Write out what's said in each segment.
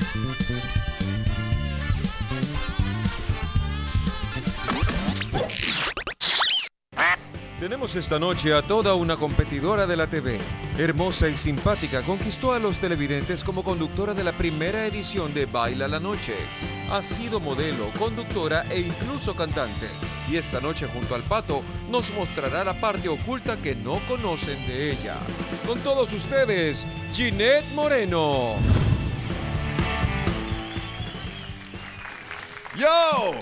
Tenemos esta noche a toda una competidora de la TV. Hermosa y simpática, conquistó a los televidentes como conductora de la primera edición de Baila la Noche. Ha sido modelo, conductora e incluso cantante. Y esta noche junto al Pato nos mostrará la parte oculta que no conocen de ella. Con todos ustedes, Ginette Moreno. ¡Yo!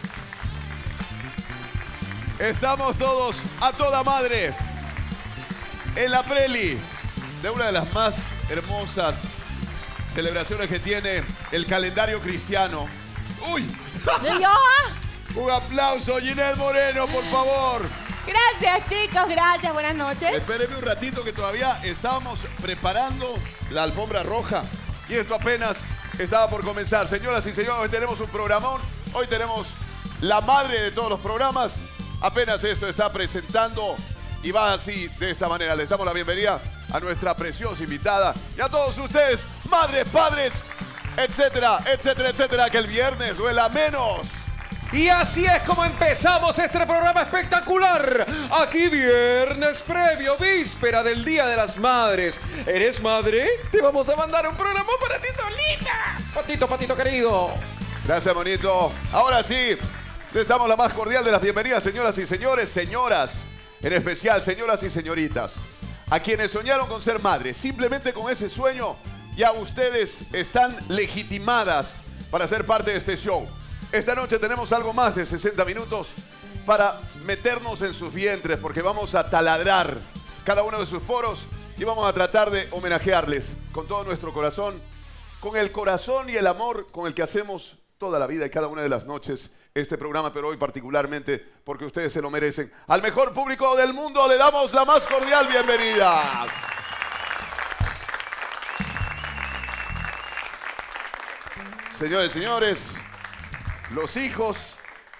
Estamos todos a toda madre en la preli de una de las más hermosas celebraciones que tiene el calendario cristiano. ¡Uy! Un aplauso, Ginette Moreno, por favor. Gracias, chicos, gracias, buenas noches. Espérenme un ratito que todavía estábamos preparando la alfombra roja y esto apenas estaba por comenzar. Señoras y señores, hoy tenemos un programón, hoy tenemos la madre de todos los programas. Apenas esto está presentando y va así, de esta manera. Les damos la bienvenida a nuestra preciosa invitada y a todos ustedes, madres, padres, etcétera, etcétera, etcétera, que el viernes duela menos. Y así es como empezamos este programa espectacular. Aquí viernes previo, víspera del Día de las Madres. ¿Eres madre? Te vamos a mandar un programa para ti solita. Patito, patito querido. Gracias, bonito. Ahora sí, les damos la más cordial de las bienvenidas, señoras y señores, señoras, en especial señoras y señoritas, a quienes soñaron con ser madres. Simplemente con ese sueño ya ustedes están legitimadas para ser parte de este show. Esta noche tenemos algo más de 60 minutos para meternos en sus vientres, porque vamos a taladrar cada uno de sus poros y vamos a tratar de homenajearles con todo nuestro corazón, con el corazón y el amor con el que hacemos toda la vida y cada una de las noches este programa, pero hoy particularmente porque ustedes se lo merecen. Al mejor público del mundo le damos la más cordial bienvenida. Señores, señores, los hijos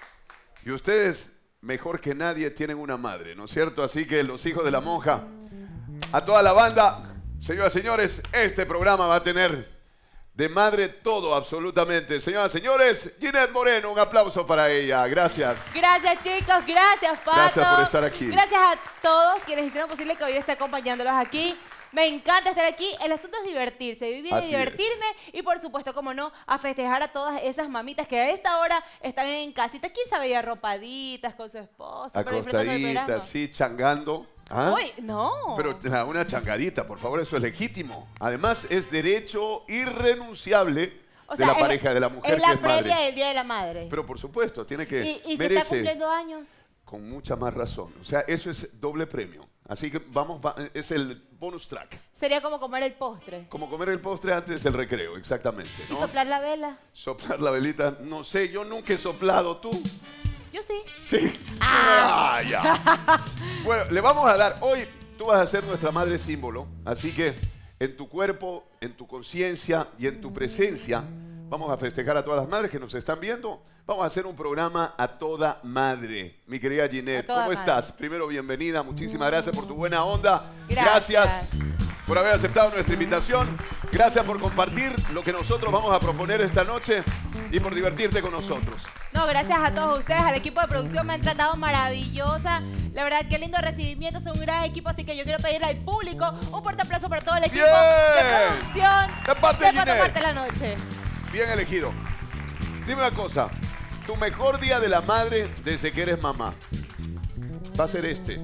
y ustedes mejor que nadie tienen una madre, ¿no es cierto? Así que los hijos de la monja, a toda la banda, señoras y señores, este programa va a tener de madre todo, absolutamente. Señoras y señores, Ginette Moreno, un aplauso para ella. Gracias. Gracias, chicos. Gracias, Pato. Gracias por estar aquí. Gracias a todos quienes hicieron posible que hoy esté acompañándolos aquí. Me encanta estar aquí. El asunto es divertirse, vivir y divertirme. Y por supuesto, como no, a festejar a todas esas mamitas que a esta hora están en casita. ¿Quién sabe? Ya arropaditas con su esposo. Acostaditas, sí, changando. ¿Ah? Uy, no. Pero una changadita, por favor, eso es legítimo. Además, es derecho irrenunciable de la pareja, de la mujer que es madre. Es la previa del Día de la Madre. Pero por supuesto, tiene que... ¿Y se está cumpliendo años? Con mucha más razón. O sea, eso es doble premio. Así que vamos, es el bonus track. Sería como comer el postre. Como comer el postre antes del recreo, exactamente, ¿no? ¿Y soplar la vela? Soplar la velita, no sé, yo nunca he soplado, ¿tú? Yo sí. Sí. Ah, ya. Bueno, le vamos a dar, hoy tú vas a ser nuestra madre símbolo, así que en tu cuerpo, en tu conciencia y en tu presencia, vamos a festejar a todas las madres que nos están viendo. Vamos a hacer un programa a toda madre. Mi querida Ginette, ¿cómo estás? Primero, bienvenida. Muchísimas gracias por tu buena onda. Gracias por haber aceptado nuestra invitación. Gracias por compartir lo que nosotros vamos a proponer esta noche y por divertirte con nosotros. No, gracias a todos ustedes, al equipo de producción me han tratado maravillosa. La verdad, qué lindo recibimiento, son un gran equipo, así que yo quiero pedirle al público un fuerte aplauso para todo el equipo de producción de parte de la noche. Bien elegido. Dime una cosa, tu mejor día de la madre desde que eres mamá va a ser este.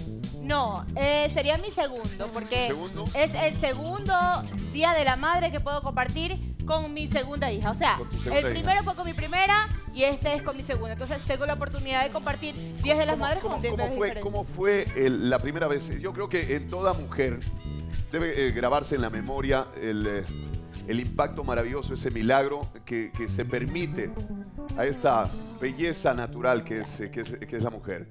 No, sería mi segundo, porque ¿Segundo? es el segundo día de la madre que puedo compartir con mi segunda hija. O sea, el primero fue con mi primera y este es con mi segunda. Entonces tengo la oportunidad de compartir días de las madres con diferentes. ¿Cómo fue la primera vez? Yo creo que en toda mujer debe grabarse en la memoria el impacto maravilloso, ese milagro que se permite a esta belleza natural que es la mujer.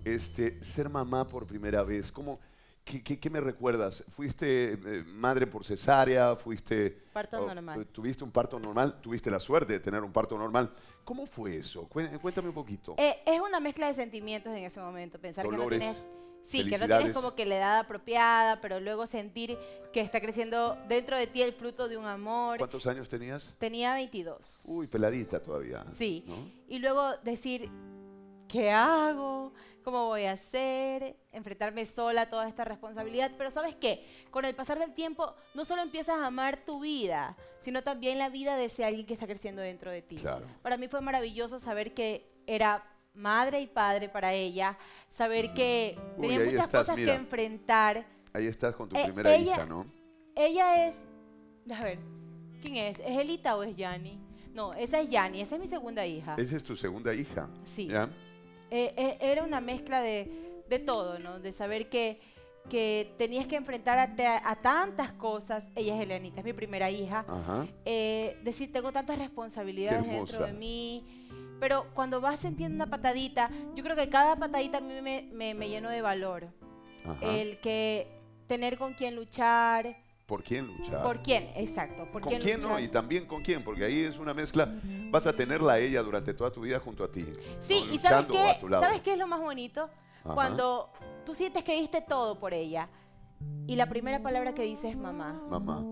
Ser mamá por primera vez, ¿qué me recuerdas? ¿Fuiste madre por cesárea? Parto normal. ¿Tuviste un parto normal? ¿Tuviste la suerte de tener un parto normal? ¿Cómo fue eso? Cuéntame un poquito. Es una mezcla de sentimientos en ese momento. Pensar Dolores. que no tienes Sí, que no tienes como que la edad apropiada, pero luego sentir que está creciendo dentro de ti el fruto de un amor. ¿Cuántos años tenías? Tenía 22. Uy, peladita todavía. Sí. ¿No? Y luego decir, ¿qué hago? ¿Cómo voy a hacer? Enfrentarme sola a toda esta responsabilidad. Pero ¿sabes qué? Con el pasar del tiempo, no solo empiezas a amar tu vida, sino también la vida de ese alguien que está creciendo dentro de ti. Claro. Para mí fue maravilloso saber que era madre y padre para ella, saber que tenía muchas cosas que enfrentar. Ahí estás con tu primera hija, ¿no? Ella es, a ver, ¿quién es? ¿Es Elita o es Yani? No, esa es Yani, esa es mi segunda hija. Esa es tu segunda hija. Sí. ¿Ya? Era una mezcla de todo, ¿no? De saber que tenías que enfrentar a tantas cosas. Ella es Elenita, es mi primera hija. Ajá. Decir, tengo tantas responsabilidades dentro de mí. Pero cuando vas sintiendo una patadita, yo creo que cada patadita a mí me llenó de valor. Ajá. El que tener con quién luchar. ¿Por quién luchar? ¿Por quién? Exacto. ¿Por ¿Con quién no? Y también con quién, porque ahí es una mezcla. Vas a tenerla a ella durante toda tu vida junto a ti. Sí, ¿no? Y ¿sabes qué? A tu lado. ¿Sabes qué es lo más bonito? Ajá. Cuando tú sientes que diste todo por ella y la primera palabra que dice es mamá. Mamá.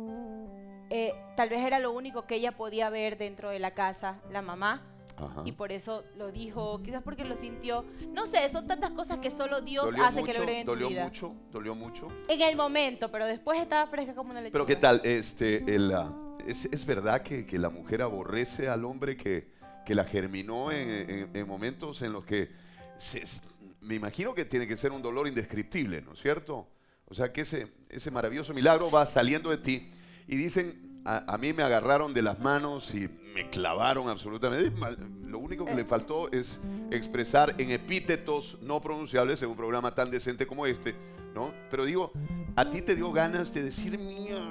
Tal vez era lo único que ella podía ver dentro de la casa, la mamá. Ajá. Y por eso lo dijo, quizás porque lo sintió. No sé, son tantas cosas que solo Dios ¿Dolió hace mucho? que logren en tu vida. ¿Dolió mucho? En el momento, pero después estaba fresca como una lechuga. Pero ¿qué tal? ¿Es verdad que la mujer aborrece al hombre que la germinó en momentos en los que me imagino que tiene que ser un dolor indescriptible, ¿no es cierto? O sea, que ese maravilloso milagro va saliendo de ti y dicen, a mí me agarraron de las manos y me clavaron absolutamente. Lo único que le faltó es expresar en epítetos no pronunciables en un programa tan decente como este, ¿no? Pero digo, a ti te dio ganas de decir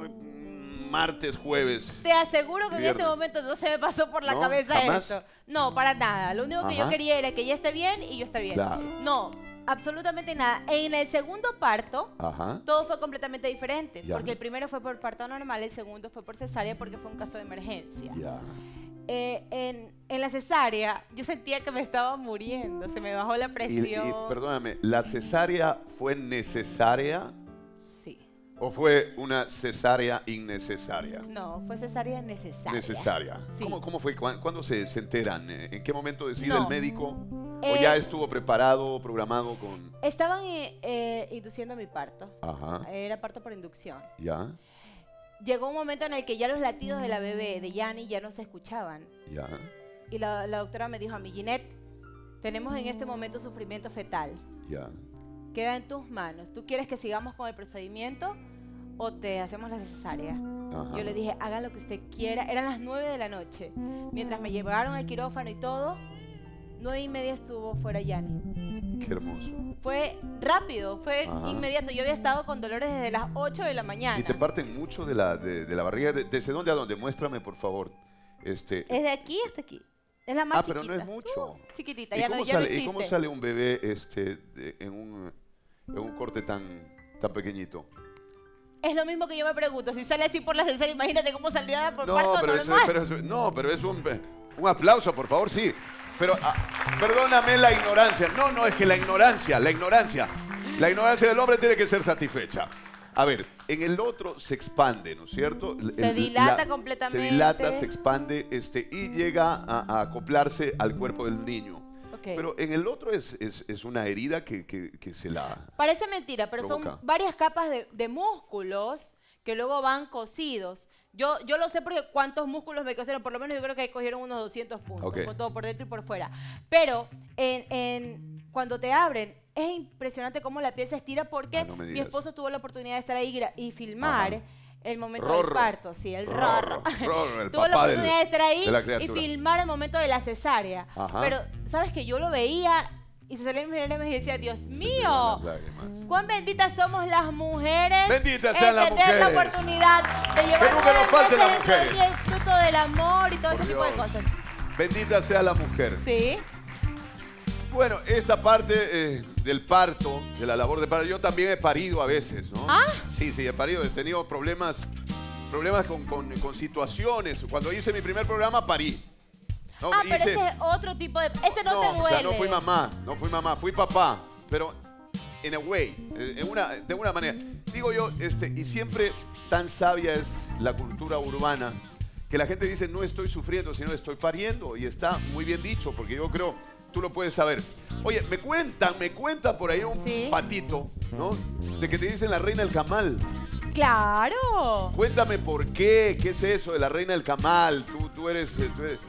martes, jueves. Te aseguro que viernes. En ese momento no se me pasó por la ¿No? cabeza ¿Jamás? eso. No, para nada. Lo único que yo quería era que ella esté bien y yo esté bien. Claro. No, absolutamente nada. En el segundo parto, Ajá. todo fue completamente diferente. Ya. Porque el primero fue por parto normal, el segundo fue por cesárea porque fue un caso de emergencia. Ya. En la cesárea, yo sentía que me estaba muriendo. Se me bajó la presión. Y perdóname, ¿la cesárea fue necesaria Sí. o fue una cesárea innecesaria? No, fue cesárea necesaria. Necesaria. Sí. ¿Cómo fue? ¿Cuándo se enteran? ¿En qué momento decide No. el médico? ¿O ya estuvo preparado, programado con...? Estaban induciendo mi parto. Ajá. Era parto por inducción. Ya, Llegó un momento en el que ya los latidos de la bebé, de Yani, ya no se escuchaban. ya, Y la doctora me dijo a mí, Ginette, tenemos en este momento sufrimiento fetal. ya. Queda en tus manos. ¿Tú quieres que sigamos con el procedimiento o te hacemos la cesárea? Ajá. Yo le dije, haga lo que usted quiera. Eran las 9 de la noche. Mientras me llevaron al quirófano y todo, 9:30 estuvo fuera Yani. Qué hermoso. Fue rápido, fue Ajá. inmediato. Yo había estado con dolores desde las 8 de la mañana. ¿Y te parten mucho de la barriga? ¿Desde dónde a dónde? Muéstrame, por favor. Es de aquí hasta aquí. Es la más pero chiquita. no es mucho. Chiquitita, ¿Y ya cómo no sale, existe. ¿y cómo sale un bebé en un corte tan pequeñito? Es lo mismo que yo me pregunto. Si sale así por la cesárea, imagínate cómo saldría por No, parto pero normal. pero es un aplauso, por favor, sí. Pero perdóname la ignorancia. No, es que la ignorancia del hombre tiene que ser satisfecha. A ver, en el otro se expande, ¿no es cierto? Se dilata completamente. Se dilata, se expande y llega a acoplarse al cuerpo del niño. Ok. Pero en el otro es una herida que se la... Parece mentira, pero provoca. son varias capas de músculos que luego van cosidos. Yo lo sé porque cuántos músculos me cosieron, por lo menos yo creo que cogieron unos 200 puntos, Ok. con todo por dentro y por fuera. Pero cuando te abren, es impresionante cómo la piel se estira porque no me mi digas. esposo tuvo la oportunidad de estar ahí y filmar Ajá. el momento Rorro. del parto. Sí, el Rorro, Rorro. Rorro, el Tuvo la papá oportunidad de estar ahí de la y criatura. filmar el momento de la cesárea. Ajá. Pero, ¿sabes que yo lo veía y se salía mi lágrimas y decía, Dios Se te mío, van las lágrimas. cuán benditas somos las mujeres. Benditas sean las tener la mujeres. oportunidad de llevar Que nunca nos falten las mujeres. el fruto del amor y todo Por ese tipo de Dios. cosas. Bendita sea la mujer. Sí. Bueno, esta parte del parto, de la labor de parto, yo también he parido a veces, ¿no? ¿Ah? Sí, he parido, he tenido problemas con situaciones. Cuando hice mi primer programa, parí. No, Pero ese es otro tipo de... Ese no te duele. O sea, no fui mamá, fui papá. Pero in a way, de una manera. Digo yo, y siempre tan sabia es la cultura urbana que la gente dice no estoy sufriendo, sino estoy pariendo. Y está muy bien dicho, porque yo creo, tú lo puedes saber. Oye, me cuentan por ahí un patito, ¿no? De que te dicen la reina del camal. ¡Claro! Cuéntame por qué es eso de la reina del camal. Tú eres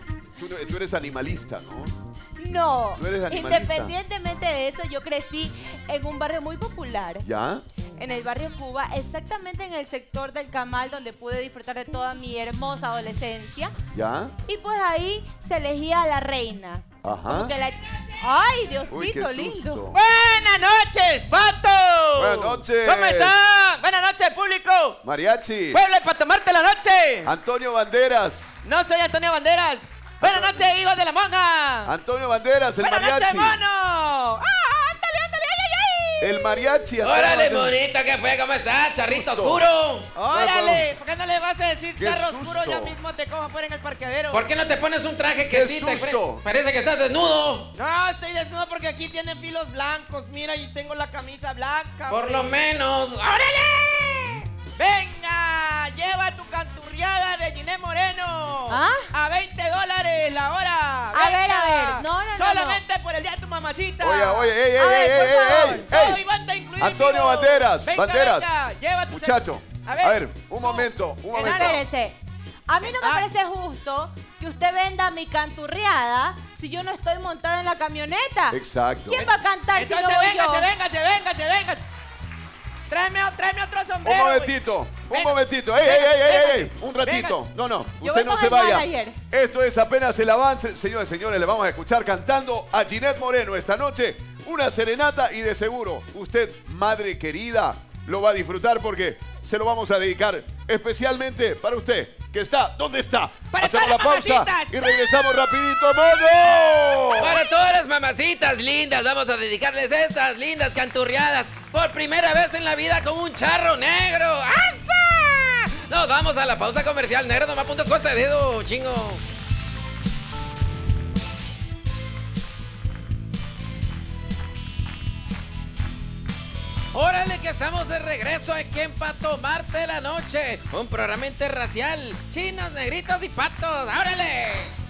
animalista, ¿no? No, ¿No eres animalista? Independientemente de eso, yo crecí en un barrio muy popular. ¿Ya? En el barrio Cuba, exactamente en el sector del Camal, donde pude disfrutar de toda mi hermosa adolescencia. ¿Ya? Y pues ahí se elegía a la reina. Ajá. ¡Ay, Diosito Uy, qué lindo! susto. Buenas noches, Pato. Buenas noches. ¿Cómo están? Buenas noches, público. Mariachi. Pueblo para tomarte la noche. Antonio Banderas. No soy Antonio Banderas. Buenas noches, hijos de la monga. Antonio Banderas, el Buenas mariachi. noches, mono. Ándale, ándale, ay, ay. El mariachi. Antonio Órale, Banderas. monito, ¿qué fue? ¿Cómo estás? Charrito Susto. oscuro. Órale, ¿por qué no le vas a decir Qué charro susto. oscuro? Ya mismo te cojo afuera en el parqueadero. ¿Por qué no te pones un traje ¡Qué que sí te susto! parece que estás desnudo? No, estoy desnudo porque aquí tienen filos blancos. Mira, y tengo la camisa blanca. Por güey. lo menos. ¡Órale! Venga, lleva tu canturriada de Ginés Moreno. ¿Ah? A $20 la hora. A ver, Venga. no. Solamente por el día de tu mamacita. Oye, ey, A ver, por favor. Todo ey. Iván está incluido. Antonio Banderas, Venga, Banderas. venga, lleva tu Muchacho, a a ver, ver, un momento. Espérese. A mí no me Ah. parece justo que usted venda mi canturriada si yo no estoy montada en la camioneta. Exacto. ¿Quién va a cantar si no Entonces, voy véngase, yo? véngase. Tráeme otro Un sombrero. momentito, Ven, un momentito. venga, Ey, un ratito. venga. No, Yo usted voy no con se el vaya. manager. Esto es apenas el avance. Señores, señores, le vamos a escuchar cantando a Ginés Moreno esta noche. Una serenata y de seguro usted, madre querida, lo va a disfrutar porque se lo vamos a dedicar especialmente para usted, que está, ¿dónde está? Para Hacemos la todas las pausa mamacitas. y regresamos rapidito, mono. Para todas las mamacitas lindas, vamos a dedicarles estas lindas canturriadas por primera vez en la vida con un charro negro. ¡Asa! Nos vamos a la pausa comercial, negro, no me apuntas con ese dedo, chingo. Órale, que estamos de regreso aquí en Pa' Tomarte la Noche. Un programa interracial, chinos, negritos y patos. ¡Órale!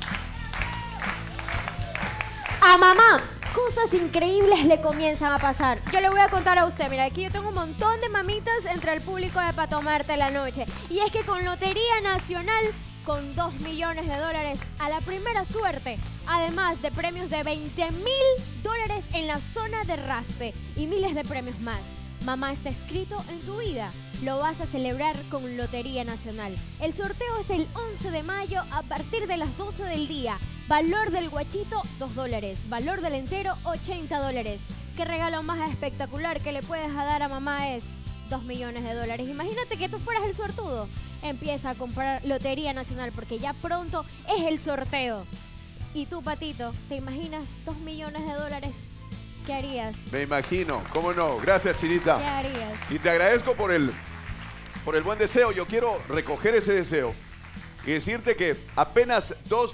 A mamá, cosas increíbles le comienzan a pasar. Yo le voy a contar a usted, mira, aquí yo tengo un montón de mamitas entre el público de Pa' Tomarte la Noche. Y es que con Lotería Nacional, con $2 millones a la primera suerte, además de premios de $20,000 en la zona de raspe y miles de premios más. Mamá está escrito en tu vida. Lo vas a celebrar con Lotería Nacional. El sorteo es el 11 de mayo a partir de las 12 del día. Valor del guachito, $2. Valor del entero, $80. ¿Qué regalo más espectacular que le puedes dar a mamá es $2 millones? Imagínate que tú fueras el suertudo. Empieza a comprar Lotería Nacional porque ya pronto es el sorteo. Y tú, Patito, ¿te imaginas $2 millones? ¿Qué harías? Me imagino, cómo no. Gracias, Chinita. ¿Qué harías? Y te agradezco por el buen deseo. Yo quiero recoger ese deseo y decirte que apenas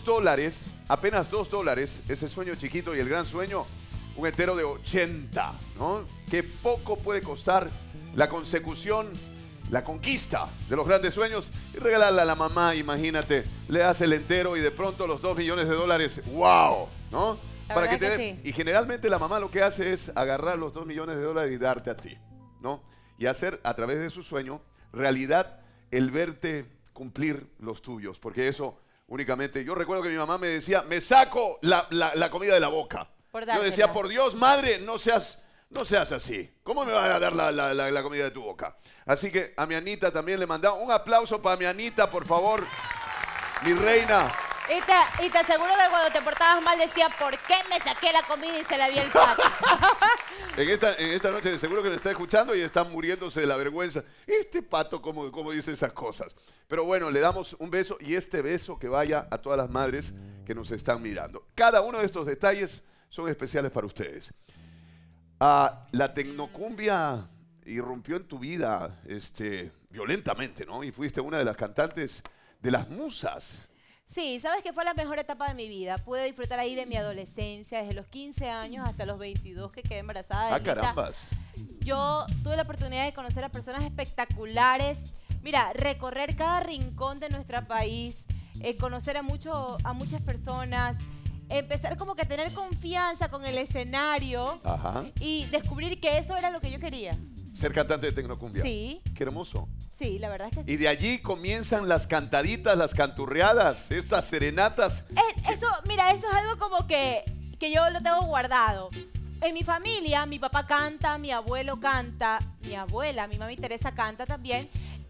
$2, ese sueño chiquito y el gran sueño, un entero de 80, ¿no? Que poco puede costar la consecución, la conquista de los grandes sueños y regalarle a la mamá, imagínate, le das el entero y de pronto los $2 millones, ¡wow! ¿No? La Para que verdad te que dé. sí. Y generalmente la mamá lo que hace es agarrar los $2 millones y darte a ti, ¿no? Y hacer a través de su sueño realidad el verte cumplir los tuyos, porque eso únicamente, yo recuerdo que mi mamá me decía, me saco la comida de la boca. Por Yo dársela. decía, por Dios, madre, no seas así. ¿Cómo me vas a dar la comida de tu boca? Así que a mi Anita también le mandaba un aplauso para mi Anita, por favor, mi reina. Y te aseguro que cuando te portabas mal decía, ¿por qué me saqué la comida y se la di al pato? En esta noche de seguro que me está escuchando y está muriéndose de la vergüenza. Este pato, ¿cómo dice esas cosas? Pero bueno, le damos un beso y este beso que vaya a todas las madres que nos están mirando. Cada uno de estos detalles son especiales para ustedes. La tecnocumbia irrumpió en tu vida violentamente, ¿no? Y fuiste una de las cantantes de las musas. Sí, sabes que fue la mejor etapa de mi vida. Pude disfrutar ahí de mi adolescencia, desde los 15 años hasta los 22 que quedé embarazada. Ah, carambas. Yo tuve la oportunidad de conocer a personas espectaculares. Mira, recorrer cada rincón de nuestro país, conocer a muchas personas, empezar como que a tener confianza con el escenario. Ajá. Y descubrir que eso era lo que yo quería. Ser cantante de tecnocumbia. Sí. Qué hermoso. Sí, la verdad es que sí. Y de allí comienzan las cantaditas, las canturreadas, estas serenatas. Mira, eso es algo como que yo lo tengo guardado. En mi familia, mi papá canta, mi abuelo canta, mi abuela, mi mami Teresa canta también.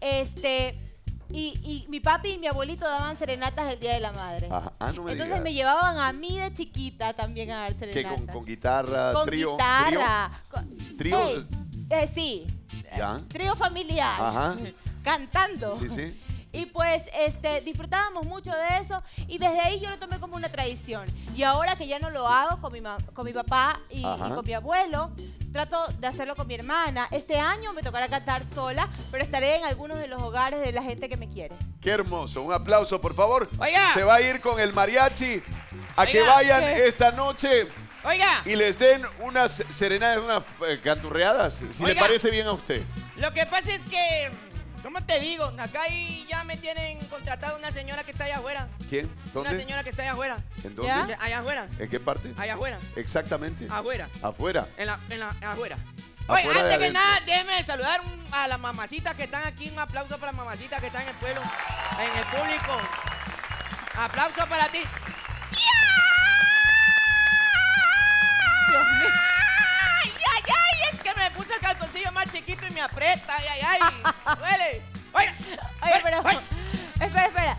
Y mi papi y mi abuelito daban serenatas el Día de la Madre. Ajá. Ah, no me Entonces digas. me llevaban a mí de chiquita también a dar ¿Qué, serenatas. con guitarra, Con trío? guitarra. ¿Trío? Sí. Ya. Trío familiar. Ajá. Cantando. Sí, sí. Y pues disfrutábamos mucho de eso y desde ahí yo lo tomé como una tradición. Y ahora que ya no lo hago con mi papá y con mi abuelo, trato de hacerlo con mi hermana. Este año me tocará cantar sola, pero estaré en algunos de los hogares de la gente que me quiere. Qué hermoso. Un aplauso, por favor. Oiga. Se va a ir con el mariachi a Oiga. que vayan ¿Qué? esta noche Oiga, y les den unas serenadas, unas canturreadas, si le Oiga. parece bien a usted. lo que pasa es que, ¿cómo te digo? Acá ahí ya me tienen contratado una señora que está allá afuera. ¿Quién? Una ¿Dónde? señora que está allá afuera. ¿En dónde? ¿Ya? Allá afuera. ¿En qué parte? Allá afuera. Exactamente. Afuera. Afuera. Afuera. Afuera Oye, de antes que adentro. nada, déjeme saludar a las mamacitas que están aquí. Un aplauso para las mamacitas que están en el pueblo, en el público. Aplauso para ti. Dios mío. ¡Ay, ay, ay! Es que me puse el calzoncillo más chiquito y me aprieta. ¡Ay, ay, ay! ¡Duele! Oiga, Oye, pero... oye. Espera.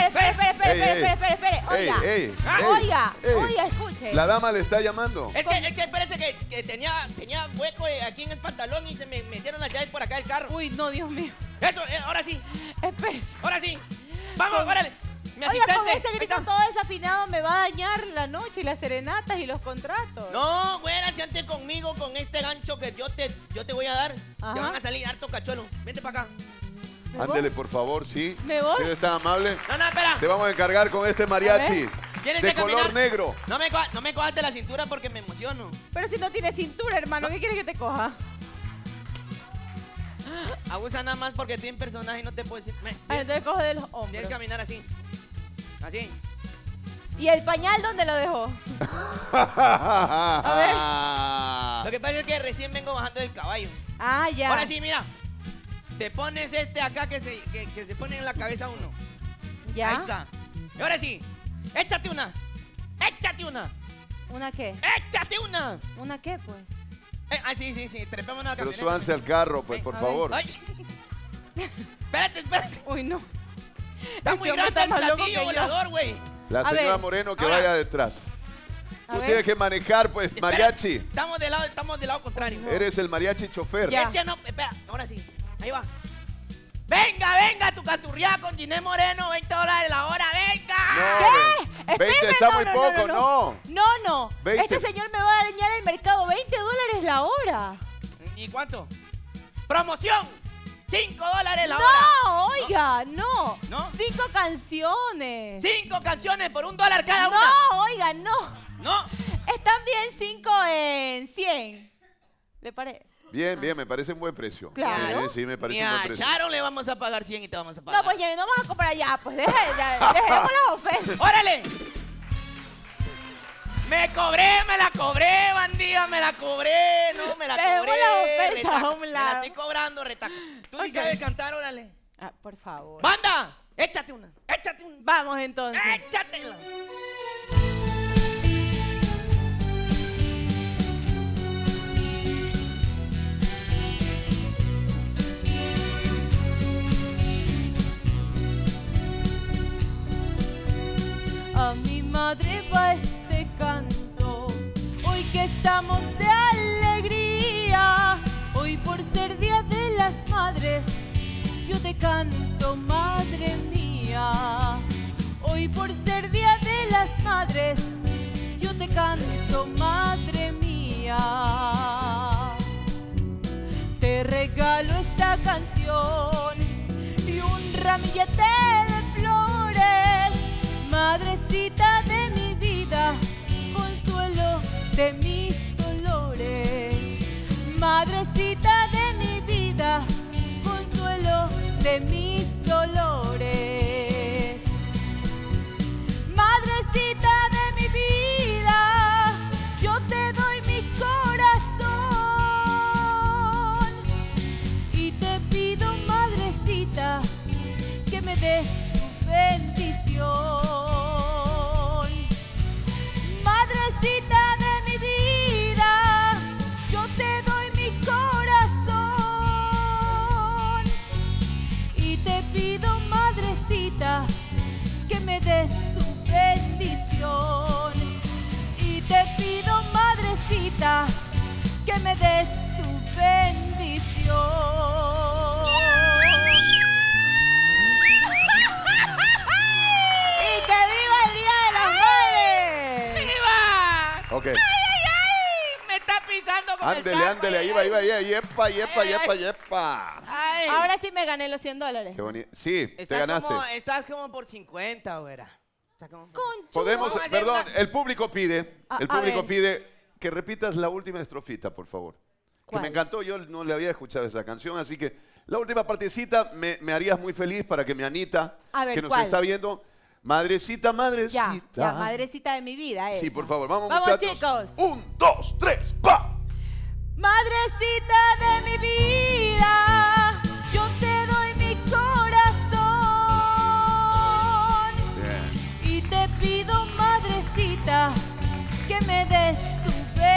Ey, ey, Oiga, ey. oiga, escuche. La dama le está llamando. Es que parece que tenía hueco aquí en el pantalón y se me metieron las llaves por acá del carro. Uy, no, Dios mío. Eso, ahora sí, Espérese. ahora sí. Vamos, órale. Mi Oiga, asistente. con ese ahí grito está. todo desafinado me va a dañar la noche y las serenatas y los contratos. No, güera, si antes conmigo con este gancho que yo te voy a dar, Ajá. te van a salir harto cachuelo. Vente para acá. ¿Me voy? Ándele, por favor, sí. ¿Me voy? Si eres tan amable, No, espera. te vamos a encargar con este mariachi Tienes de que color caminar. negro. No me cojas de la cintura porque me emociono. Pero si no tienes cintura, hermano, ¿qué quieres que te coja? Abusa nada más porque estoy en personaje y no te puedo decir. Entonces coge de los Tienes hombros. que caminar así. Así. ¿Y el pañal dónde lo dejó? Lo que pasa es que recién vengo bajando del caballo. Ah, ya. Ahora sí, mira. Te pones acá que se pone en la cabeza uno. ¿Ya? Ahí está. Y ahora sí. Échate una. Échate una. ¿Una qué? Échate una. ¿Una qué, pues? Sí. Trepémonos a la Pero camioneta. súbanse al carro, pues, Ven, por a ver. favor. Ay. Espérate. Uy, no. Está muy Este hombre grande está el más loco platillo que yo. volador, güey. La A señora ver. Moreno que Ahora. vaya detrás. A Tú ver. tienes que manejar, pues, Espera, mariachi. Estamos del lado contrario. Eres el mariachi chofer. Ya. Es que no, espera, ahora sí. Ahí va. Venga, tu canturriada con Ginés Moreno, $20 la hora, venga. No, ¿Qué? 20 Espérame, está muy poco, no. No. 20. Este señor me va a dañar el mercado. $20 la hora. ¿Y cuánto? Promoción, $5 la hora. No, oiga, no. ¿No? 5 canciones. 5 canciones por $1 cada una. No, oiga, no. No. Están bien 5 en 100. ¿Le parece? Bien, me parece un buen precio. Claro. Sí, me Ni parece un buen a precio. Sharon le vamos a pagar 100 y te vamos a pagar. No, pues ya no vamos a comprar ya. Pues dejemos las ofensas. ¡Órale! Me la cobré, bandida, me la cobré. No, me la Dejemos cobré. la oferta retaco. a un Me la lado. estoy cobrando, retaco. Tú sí Ok. sabes cantar, órale. Ah, por favor. ¡Banda! Échate una. Vamos entonces. Échatela. A mi madre va este canto, hoy que estamos de alegría, hoy por ser Día de las Madres, yo te canto, madre mía. Hoy por ser Día de las Madres, yo te canto, madre mía. Te regalo esta canción y un ramillete de flores. bendición. Madrecita de mi vida, yo te doy mi corazón y te pido, madrecita, que me des tu bendición. Y te pido, madrecita, que me des tu bendición. Ok. ¡Ay! Me está pisando con Ándele, el saco. ándele, ahí va, yepa, yepa, yepa, yepa. Ay. Ahora sí me gané los $100. Qué bonito. Sí, te Estás ganaste. estás como por 50, güera. Estás como por... Conchudo. Podemos, Vamos a hacer perdón, una- el público pide, A ver. que repitas la última estrofita, por favor. Que ¿Cuál? me encantó, yo no le había escuchado esa canción, así que la última partecita me harías muy feliz para que mi Anita, A ver, que nos ¿cuál? está viendo, madrecita, madrecita. Ya, madrecita de mi vida. Sí, esa. por favor, vamos Vamos, muchachos. chicos. 1, 2, 3, ¡pa! Madrecita de mi vida, yo te doy mi corazón Bien. y te pido, madrecita, que me des tu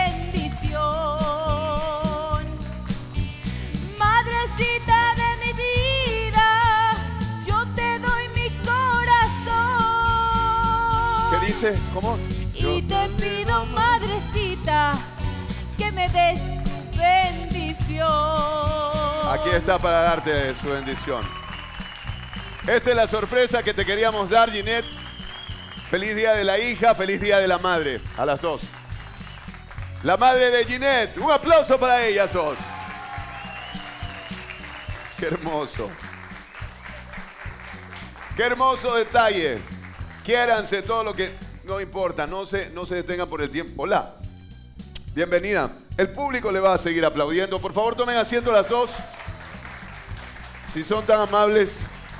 bendición. Madrecita de mi vida, yo te doy mi corazón. ¿Qué dice? ¿Cómo? Y te pido, madrecita, que me des tu bendición. Aquí está para darte su bendición. Esta es la sorpresa que te queríamos dar, Ginette. Feliz día de la hija, feliz día de la madre, a las dos. La madre de Ginette, un aplauso para ellas dos. Qué hermoso. Qué hermoso detalle. Quiéranse todo lo que no importa, no se detengan por el tiempo. Hola. Bienvenida. El público le va a seguir aplaudiendo. Por favor, tomen asiento las dos. Si son tan amables.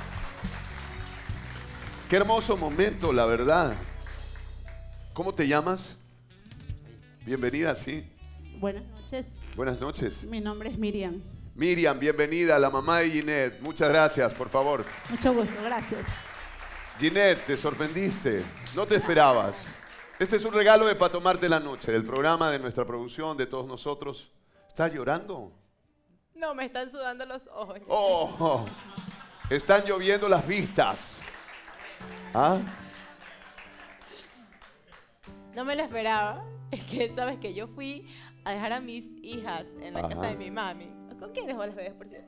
Qué hermoso momento, la verdad. ¿Cómo te llamas? Bienvenida, sí. Buenas noches, Buenas noches. mi nombre es Miriam. Miriam, bienvenida, la mamá de Ginette. Muchas gracias, por favor. Mucho gusto, gracias. Ginette, te sorprendiste. No te esperabas. Este es un regalo de Pa' Tomarte la Noche, del programa de nuestra producción, de todos nosotros. ¿Estás llorando? No, me están sudando los ojos. Oh, están lloviendo las vistas. ¿Ah? No me lo esperaba. Es que, ¿sabes que yo fui a dejar a mis hijas en la Ajá. casa de mi mami? ¿Con quién dejó a las bebés, por cierto?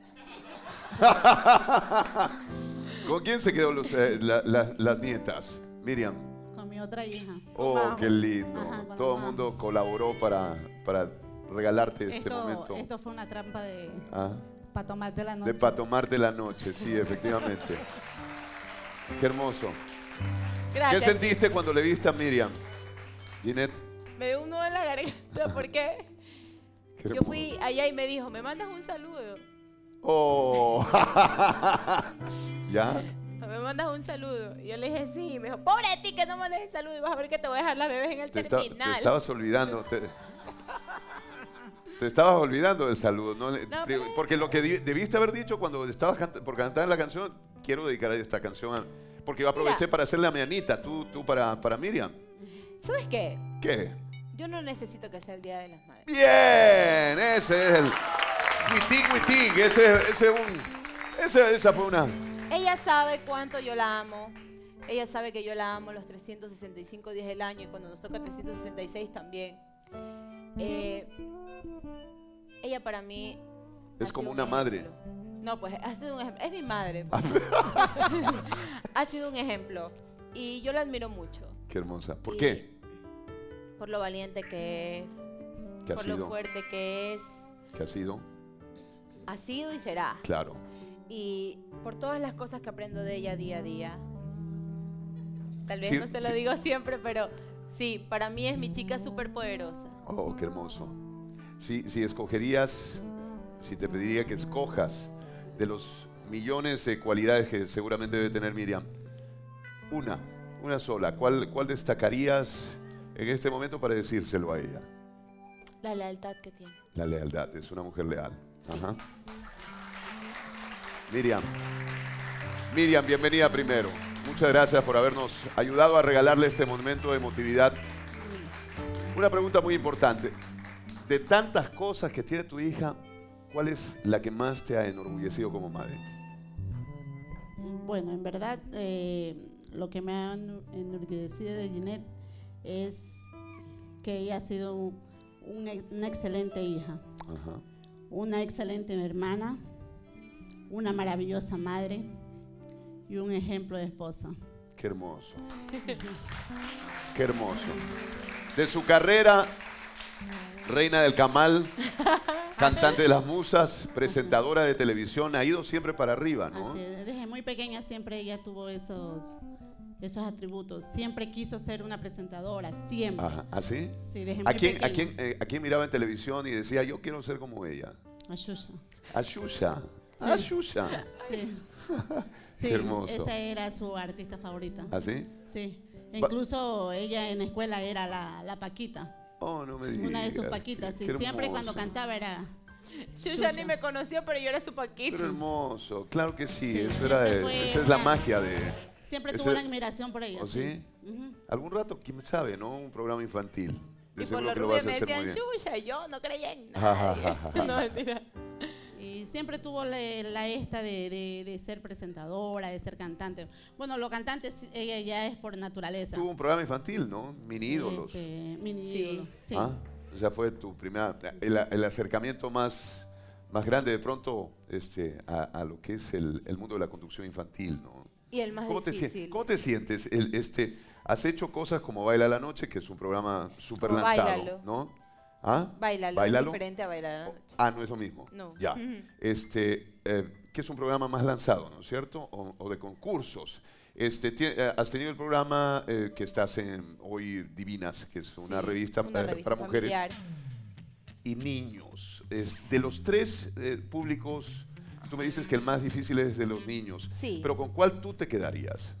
¿Con quién se quedó las nietas? Miriam. Con mi otra hija. Oh, Majo. qué lindo. Ajá, con Todo el Majo. mundo colaboró para regalarte este momento. Esto fue una trampa de Ah, para tomarte la noche. de Pa' Tomarte la Noche, sí, efectivamente. Qué hermoso. ¿Qué Gracias. sentiste cuando le viste a Miriam? Ginette. Me dio un nudo en la garganta porque Qué yo hermoso. fui allá y me dijo, ¿me mandas un saludo? Oh. ¿Ya? ¿Me mandas un saludo? Y yo le dije, sí. Y me dijo, pobre de ti que no mandes el saludo y vas a ver que te voy a dejar las bebés en el Te terminal. estabas olvidando. Te estabas olvidando del saludo. ¿No? pero- Porque lo que debiste haber dicho cuando estabas por cantar la canción, quiero dedicar esta canción porque yo aproveché Mira. para hacerle a mi Anita, tú para Miriam. ¿Sabes qué? ¿Qué? Yo no necesito que sea el Día de las Madres. Bien, ese es el Witig, esa fue una. Ella sabe cuánto yo la amo. Ella sabe que yo la amo los 365 días del año y cuando nos toca 366 también. Ella para mí Es ha como sido una un madre. ejemplo. No, pues ha sido un ejemplo. Es mi madre. Ha sido un ejemplo. Y yo la admiro mucho. Qué hermosa. ¿Por Y qué? Por lo valiente que es. ¿Qué ha Por lo sido? fuerte que es. ¿Qué ha sido? Ha sido y será. Claro. Y por todas las cosas que aprendo de ella día a día. Tal vez Sí, no se lo sí. digo siempre, pero sí, para mí es mi chica súper poderosa. Oh, qué hermoso. Si escogerías, si te pediría que escojas de los millones de cualidades que seguramente debe tener Miriam, una sola, ¿cuál destacarías en este momento para decírselo a ella? La lealtad que tiene. La lealtad, es una mujer leal. Sí. Ajá. Miriam, bienvenida primero. Muchas gracias por habernos ayudado a regalarle este momento de emotividad. Una pregunta muy importante. De tantas cosas que tiene tu hija, ¿cuál es la que más te ha enorgullecido como madre? Bueno, en verdad, lo que me ha enorgullecido de Ginette es que ella ha sido una excelente hija, Ajá. una excelente hermana, una maravillosa madre y un ejemplo de esposa. Qué hermoso. Qué hermoso. De su carrera, reina del Camal, cantante de las musas, presentadora de televisión, ha ido siempre para arriba, ¿no? Así es, desde muy pequeña siempre ella tuvo esos atributos. Siempre quiso ser una presentadora, siempre. Ajá. ¿Ah, sí? Sí, desde ¿A muy quién, pequeña. a quién miraba en televisión y decía, yo quiero ser como ella? A Xuxa. A Xuxa. Sí. A Xuxa. Sí. Sí, Qué hermoso. esa era su artista favorita. ¿Ah, sí? Sí. Incluso ella en la escuela era la Paquita. Oh, no me digas. Una de sus Paquitas, sí. Qué Siempre cuando hermoso. cantaba era... Xuxa ni me conoció, pero yo era su Paquito. Pero hermoso, claro que sí, Sí, eso siempre fue esa es la una- magia de... Siempre ese- tuvo una admiración por ella. ¿Oh, sí? Ujú. Algún rato, quién sabe, ¿no? Un programa infantil. De Y por seguro los que lo vas rubios a me hacer muy decían bien. Xuxa, y yo no creía en Ja, ja, nadie. ja, ja. No, mentira. Y siempre tuvo la esta de ser presentadora, de ser cantante. Bueno, lo cantante ella ya es por naturaleza. Tuvo un programa infantil, ¿no? Mini ídolos. Mini Sí. ídolos, sí. ¿Ah? O sea, fue tu primera, el acercamiento más grande de pronto a lo que es el mundo de la conducción infantil, ¿no? Y el más difícil. ¿Cómo te sientes? Has hecho cosas como Baila la Noche, que es un programa súper Como lanzado, Báilalo. ¿no? ¿Ah? Báilalo, Báilalo. es diferente a bailar a la noche. Ah, no es lo mismo. No. Ya. Que es un programa más lanzado, ¿no es cierto? O de concursos. Has tenido el programa que estás en hoy Divinas, que es una Sí, revista, una revista para mujeres familiar. y niños. De los tres públicos, tú me dices que el más difícil es de los niños. Sí. Pero ¿con cuál tú te quedarías?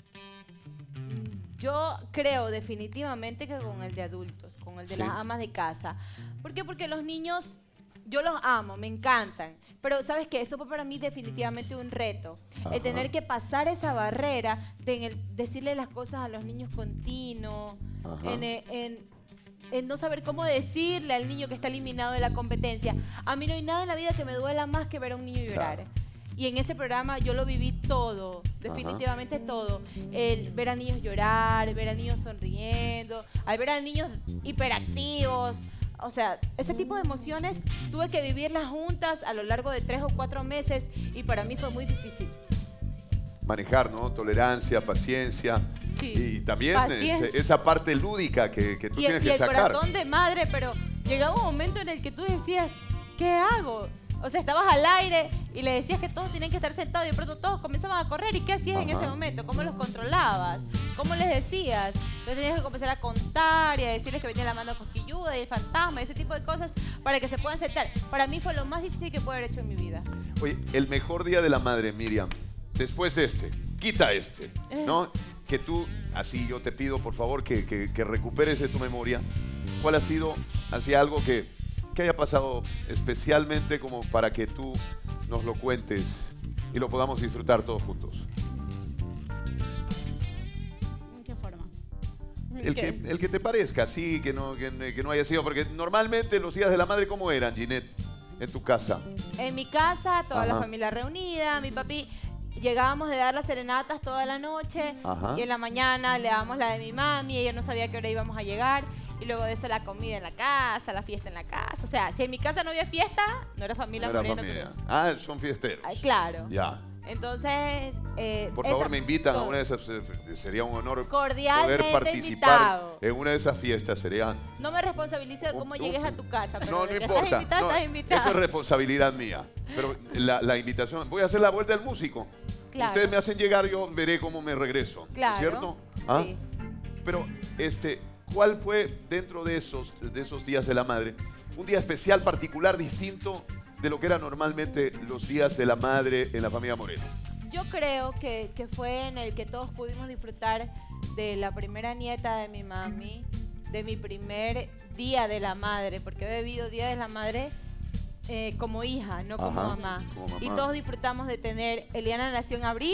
Yo creo definitivamente que con el de adultos, con el de Sí. las amas de casa. ¿Por qué? Porque los niños, yo los amo, me encantan. Pero ¿sabes qué? Eso fue para mí definitivamente un reto. Ajá. El tener que pasar esa barrera de decirle las cosas a los niños continuo, Ajá. en no saber cómo decirle al niño que está eliminado de la competencia. A mí no hay nada en la vida que me duela más que ver a un niño llorar. Claro. Y en ese programa yo lo viví todo, definitivamente todo. El ver a niños llorar, ver a niños sonriendo, al ver a niños hiperactivos. O sea, ese tipo de emociones tuve que vivirlas juntas a lo largo de 3 o 4 meses y para mí fue muy difícil. Manejar, ¿no? Tolerancia, paciencia. Sí. Y también Paciencia. esa parte lúdica que tú Y tienes el que sacar. corazón de madre, pero llegaba un momento en el que tú decías, ¿qué hago? O sea, estabas al aire y le decías que todos tenían que estar sentados y de pronto todos comenzaban a correr. ¿Y qué hacías en Ajá. ese momento? ¿Cómo los controlabas? ¿Cómo les decías? Entonces tenías que comenzar a contar y a decirles que venía la mano cosquilluda y el fantasma y ese tipo de cosas para que se puedan sentar. Para mí fue lo más difícil que pude haber hecho en mi vida. Oye, el mejor día de la madre, Miriam, después de quita ¿no? Que tú, así yo te pido por favor que recuperes de tu memoria. ¿Cuál ha sido, así algo que haya pasado especialmente como para que tú nos lo cuentes y lo podamos disfrutar todos juntos? ¿En qué forma? El que te parezca, así, que no haya sido, porque normalmente los días de la madre, ¿cómo eran, Ginette, en tu casa? En mi casa, toda Ajá. la familia reunida, mi papi, llegábamos de dar las serenatas toda la noche Ajá. y en la mañana le dábamos la de mi mami, ella no sabía a qué hora íbamos a llegar y luego de eso la comida en la casa, la fiesta en la casa. O sea, si en mi casa no había fiesta, no era familia No era Moreno familia. Cruz. Ah, son fiesteros. Ay, claro. Ya. Entonces, Por favor, esa- me invitan a todo. una de esas. Sería un honor Cordialmente poder participar invitado. en una de esas fiestas. Sería. No me responsabilizo de cómo llegues a tu casa, pero No, de no que importa. estás invitado, No, estás invitado. eso es responsabilidad mía. Pero la invitación. Voy a hacer la vuelta del músico. Claro. Ustedes me hacen llegar, yo veré cómo me regreso. Claro. ¿Cierto? ¿Ah? Sí. Pero, ¿cuál fue dentro de esos días de la madre un día especial, particular, distinto de lo que eran normalmente los días de la madre en la familia Moreno? Yo creo que fue en el que todos pudimos disfrutar de la primera nieta de mi mami, de mi primer día de la madre, porque he vivido día de la madre como hija, no como Ajá, mamá. como mamá. Y todos disfrutamos de tener, Eliana nació en abril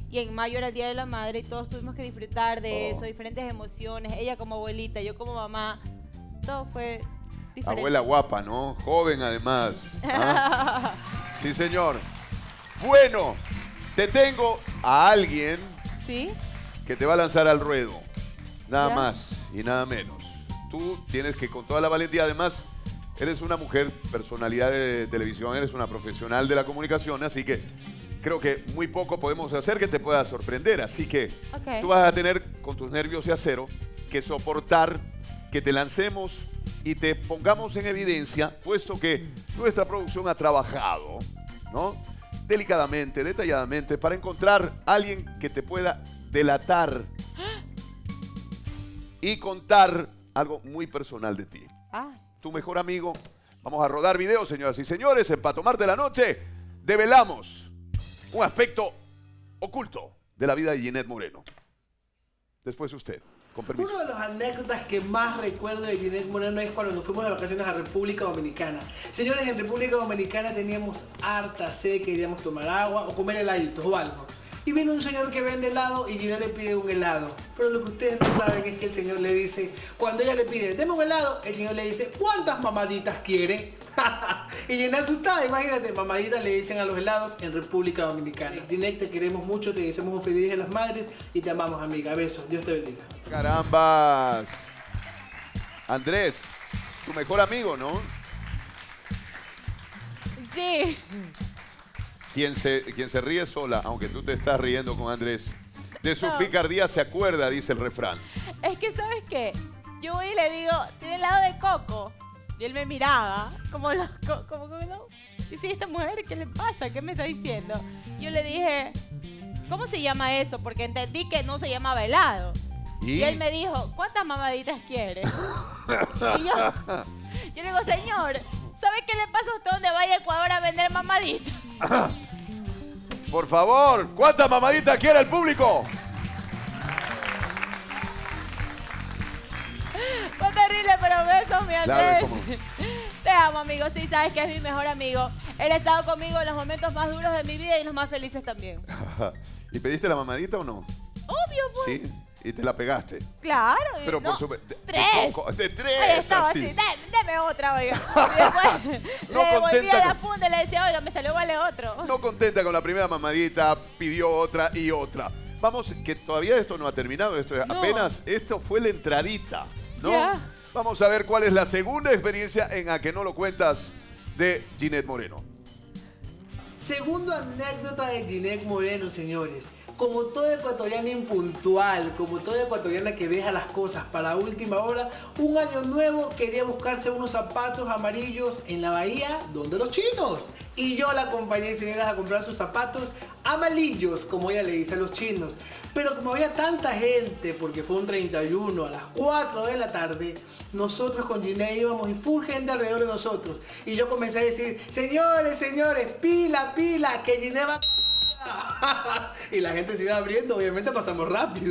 y en mayo era el Día de la Madre y todos tuvimos que disfrutar de eso, diferentes emociones, ella como abuelita, yo como mamá, todo fue diferente. Abuela guapa, ¿no? Joven además. ¿Ah? Sí, señor. Bueno, te tengo a alguien ¿Sí? que te va a lanzar al ruedo. Nada ¿Ya? más y nada menos. Tú tienes que, con toda la valentía, además, eres una mujer, personalidad de televisión, eres una profesional de la comunicación, así que creo que muy poco podemos hacer que te pueda sorprender. Así que Ok. tú vas a tener, con tus nervios de acero, que soportar que te lancemos y te pongamos en evidencia, puesto que nuestra producción ha trabajado, ¿no? Delicadamente, detalladamente, para encontrar a alguien que te pueda delatar y contar algo muy personal de ti. Ah, Tu mejor amigo. Vamos a rodar videos, señoras y señores. En Pa' Tomarte la Noche develamos un aspecto oculto de la vida de Ginette Moreno. Después usted, con permiso. Una de las anécdotas que más recuerdo de Ginette Moreno es cuando nos fuimos de vacaciones a República Dominicana. Señores, en República Dominicana teníamos harta sed, queríamos tomar agua o comer heladitos o algo. Y viene un señor que vende helado y Ginette le pide un helado. Pero lo que ustedes no saben es que el señor le dice, cuando ella le pide, deme un helado, el señor le dice, ¿cuántas mamaditas quiere? Y Ginette asustada, imagínate, mamaditas le dicen a los helados en República Dominicana. Ginette, te queremos mucho, te deseamos un feliz Día de las Madres y te amamos, amiga. Besos, Dios te bendiga. Carambas. Andrés, tu mejor amigo, ¿no? sí. Quien se ríe sola, aunque tú te estás riendo con Andrés, de su picardía se acuerda, dice el refrán. Es que, ¿sabes qué? Yo voy y le digo, ¿tiene helado de coco? Y él me miraba, como no. Dice, ¿esta mujer qué le pasa? ¿Qué me está diciendo? Yo le dije, ¿cómo se llama eso? Porque entendí que no se llamaba helado. Y él me dijo, ¿cuántas mamaditas quiere? Y yo le digo, señor, ¿sabe qué le pasa a usted donde vaya a Ecuador a vender mamaditas? Por favor, ¿cuántas mamaditas quiere el público? Fue terrible, pero besos, mi Andrés. Claro, ¿cómo? Te amo, amigo. Sí, sabes que es mi mejor amigo. Él ha estado conmigo en los momentos más duros de mi vida y en los más felices también. ¿Y pediste la mamadita o no? Obvio, pues. Sí, y te la pegaste. Claro. Pero no, por supuesto. ¡Tres! De tres, Ahí estaba así. así. Deme otra, oiga. Y después No le devolvía contenta la con- funda y le decía, oiga, me salió vale otro. No contenta con la primera mamadita, pidió otra y otra. Vamos, que todavía esto no ha terminado, esto es No. apenas, esto fue la entradita, ¿no? Ya. Vamos a ver cuál es la segunda experiencia en A que no lo cuentas de Ginette Moreno. Segundo anécdota de Ginette Moreno, señores. Como toda ecuatoriana impuntual, como toda ecuatoriana que deja las cosas para última hora, un año nuevo quería buscarse unos zapatos amarillos en la bahía donde los chinos. Y yo la acompañé, señoras, a comprar sus zapatos amarillos, como ella le dice a los chinos. Pero como había tanta gente, porque fue un 31 a las 4 de la tarde, nosotros con Ginette íbamos y full gente alrededor de nosotros. Y yo comencé a decir, señores, pila, que Ginette va... Y la gente se iba abriendo, obviamente pasamos rápido.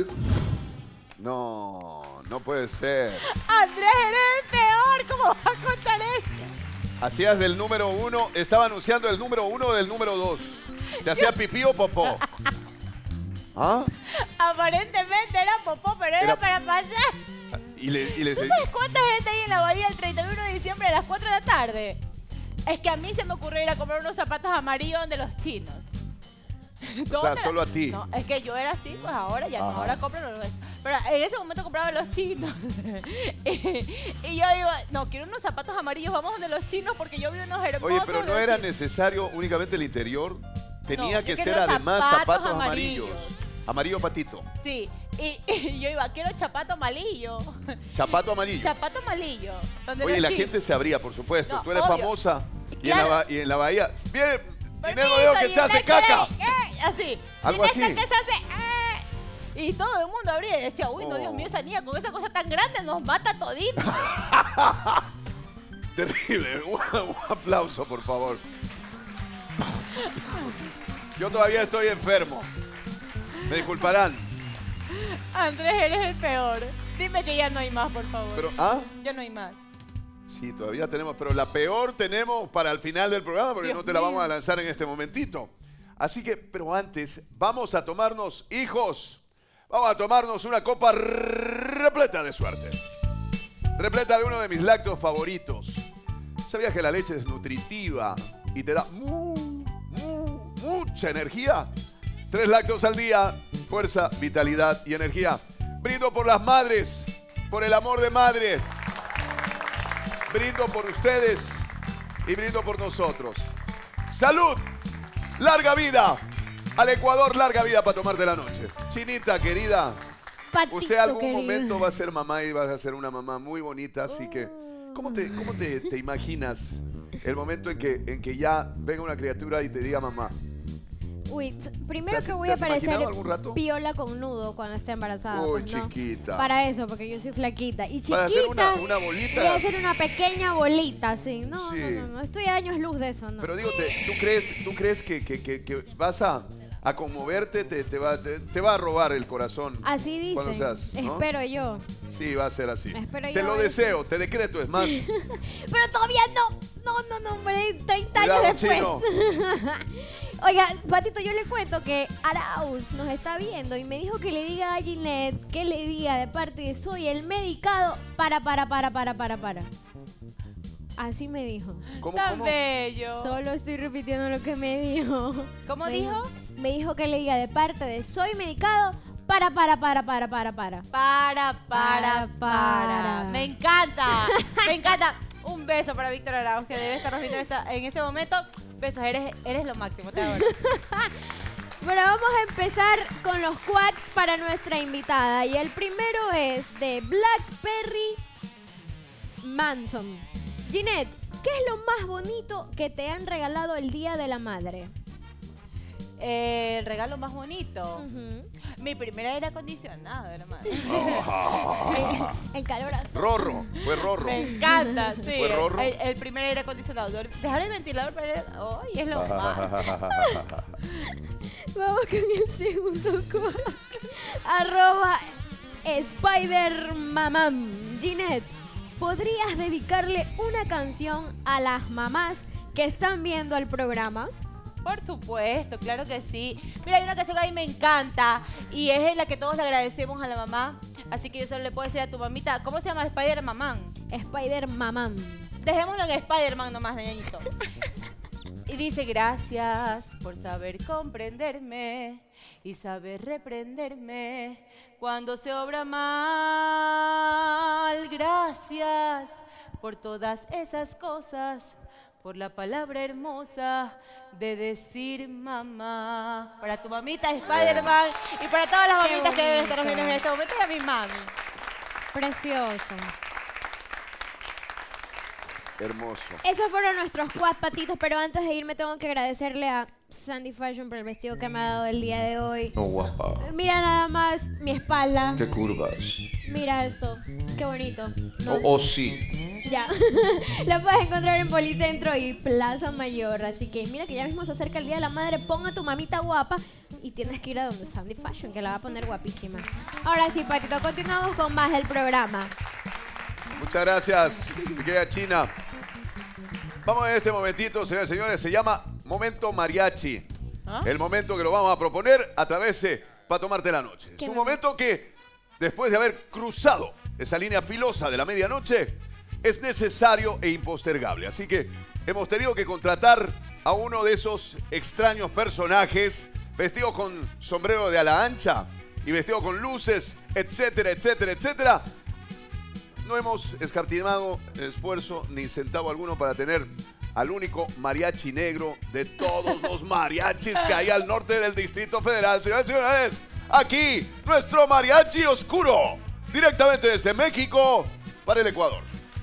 No, no puede ser. Andrés, eres el peor. ¿Cómo vas a contar eso? Hacías del número 1, estaba anunciando el número 1 del número 2. ¿Te hacía pipí o popó? ¿Ah? Aparentemente era popó, pero era para pasar. Y les ¿Tú sabes cuánta gente hay en la bahía el 31 de diciembre a las 4 de la tarde? Es que a mí se me ocurrió ir a comprar unos zapatos amarillos donde los chinos. O sea, solo a ti. No, es que yo era así, pues ahora ya no, Ajá. ahora compro los... Pero en ese momento compraba los chinos. y yo digo, no, quiero unos zapatos amarillos, vamos donde los chinos porque yo vi unos hermosos. Oye, pero no de era los chinos. necesario únicamente el interior. Tenía No, que yo ser quería además zapatos zapatos amarillos. amarillos. Amarillo patito. Sí, y yo iba, quiero chapato amarillo. Chapato amarillo. Chapato amarillo. Donde Oye, los la chinos. gente se abría, por supuesto. No, Tú eres obvio. famosa. Claro. Y en la bahía. Bien, Permiso, Ginette veo que se hace Ginette, caca. así. Algo Ginette, así. que se hace. Y todo el mundo abría y decía, uy, no, Dios mío, esa niña con esa cosa tan grande nos mata todito. Terrible. Un aplauso, por favor. Yo todavía estoy enfermo. Me disculparán. Andrés, eres el peor. Dime que ya no hay más, por favor. Pero, ¿ah? Ya no hay más. Sí, todavía tenemos, pero la peor tenemos para el final del programa porque Dios no te la vamos mío. a lanzar en este momentito. Así que, pero antes, vamos a tomarnos, hijos, vamos a tomarnos una copa repleta de suerte. Repleta de uno de mis lácteos favoritos. ¿Sabías que la leche es nutritiva y te da mucha energía? 3 lácteos al día, fuerza, vitalidad y energía. Brindo por las madres, por el amor de madre. Brindo por ustedes y brindo por nosotros. ¡Salud! ¡Larga vida! Al Ecuador, larga vida para tomarte la noche. Chinita, querida, Patito, usted algún querido. momento va a ser mamá y vas a ser una mamá muy bonita, así que ¿cómo te imaginas el momento en que ya venga una criatura y te diga mamá? Uy, primero ¿Te que has- voy te a has parecer imaginado algún rato? piola con nudo cuando esté embarazada. Uy, pues, ¿no? chiquita. Para eso, porque yo soy flaquita. Y chiquita, ¿Vas a hacer una bolita? voy a hacer una pequeña bolita, sí. No, Sí. no, estoy a años luz de eso, ¿no? Pero digo, ¿tú crees que vas a conmoverte? Te va a robar el corazón. Así cuando dicen. seas, ¿no? Espero yo. Sí, va a ser así. Espero Te yo lo eso. deseo, te decreto, es más. Pero todavía no, hombre, 30 Cuidado, años después. chino. Oiga, Patito, yo le cuento que Arauz nos está viendo y me dijo que le diga a Ginette que le diga de parte de soy el medicado para. Así me dijo. Tan bello. Solo estoy repitiendo lo que me dijo. ¿Cómo Me dijo? Me dijo que le diga de parte de soy medicado para. Para. Me encanta. Me encanta. Un beso para Víctor Arauz, que debe estarnos viendo en este momento. Besos, eres lo máximo, te adoro. Bueno, vamos a empezar con los quacks para nuestra invitada. Y el primero es de Blackberry Manson. Ginette, ¿qué es lo más bonito que te han regalado el Día de la Madre? El regalo más bonito. Ujú. Mi primer aire acondicionado, hermano. El calorazo. Rorro, fue Rorro. Me encanta, sí. ¿Fue Rorro? El primer aire acondicionado. Dejar el ventilador para el... ¡Ay, es lo más! Vamos con el segundo quack. @SpiderMamam. Ginette, ¿podrías dedicarle una canción a las mamás que están viendo el programa? Por supuesto, claro que sí. Mira, hay una canción que a mí me encanta y es en la que todos le agradecemos a la mamá. Así que yo solo le puedo decir a tu mamita, ¿cómo se llama? Spider-Mamán. Spider-Mamam. Dejémoslo en Spider-Man nomás, ñañito. Y dice, gracias por saber comprenderme y saber reprenderme cuando se obra mal. Gracias por todas esas cosas, por la palabra hermosa de decir mamá. Para tu mamita Spider-Man y para todas las Qué mamitas que deben estar bonito. viendo en este momento y a mi mami. Precioso. Hermoso. Esos fueron nuestros quads, patitos, pero antes de irme tengo que agradecerle a Sandy Fashion por el vestido que me ha dado el día de hoy. Oh, guapa. Mira nada más mi espalda. Qué curvas. Mira esto. Qué bonito. ¿no? Oh, sí. Ya. La puedes encontrar en Policentro y Plaza Mayor. Así que mira que ya mismo se acerca el Día de la Madre. Pon a tu mamita guapa y tienes que ir a donde Sandy Fashion, que la va a poner guapísima. Ahora sí, Patito, continuamos con más del programa. Muchas gracias, mi querida China. Vamos en este momentito, señores y señores, se llama Momento Mariachi. ¿Ah? El momento que lo vamos a proponer a través de Pa' Tomarte la Noche. Es un momento que, después de haber cruzado esa línea filosa de la medianoche, es necesario e impostergable. Así que hemos tenido que contratar a uno de esos extraños personajes, vestido con sombrero de ala ancha y vestido con luces, etcétera, etcétera, etcétera. No hemos escatimado esfuerzo ni centavo alguno para tener al único mariachi negro de todos los mariachis que hay al norte del Distrito Federal. Señoras y señores, aquí nuestro mariachi oscuro, directamente desde México para el Ecuador.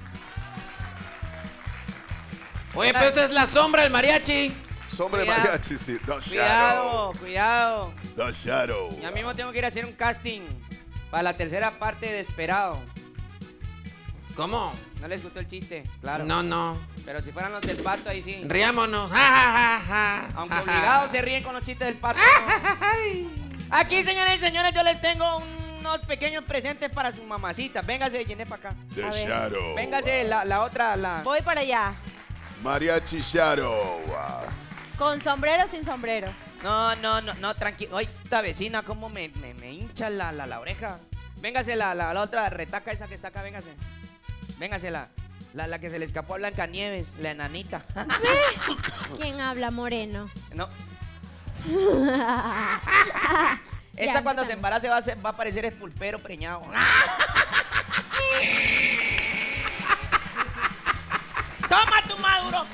Oye, pero esta es la sombra del mariachi. Sombra de Cuidado. mariachi, sí. The Cuidado, Shadow. cuidado. The Shadow. Ya mismo tengo que ir a hacer un casting para la tercera parte de Esperado. ¿Cómo? ¿No les gustó el chiste? Claro. No. Pero si fueran los del pato, ahí sí. Riámonos. Ja, ja, ja, ja. Aunque obligados se ríen con los chistes del pato. Aquí, señores y señores, yo les tengo unos pequeños presentes para sus mamacitas. Véngase, Ginette, para acá. The A ver. Shadow. Véngase, la otra, Voy para allá. Mariachi Shadow. ¿Con sombrero o sin sombrero? No, tranquilo. Oye, esta vecina, ¿cómo me hincha la oreja? Véngase la otra retaca esa que está acá, véngase. Véngase la que se le escapó a Blancanieves, la enanita. ¿Quién habla, Moreno? No. Ya, Esta cuando empezamos. se embarace va a parecer espulpero preñado. ¡Toma tu maduro!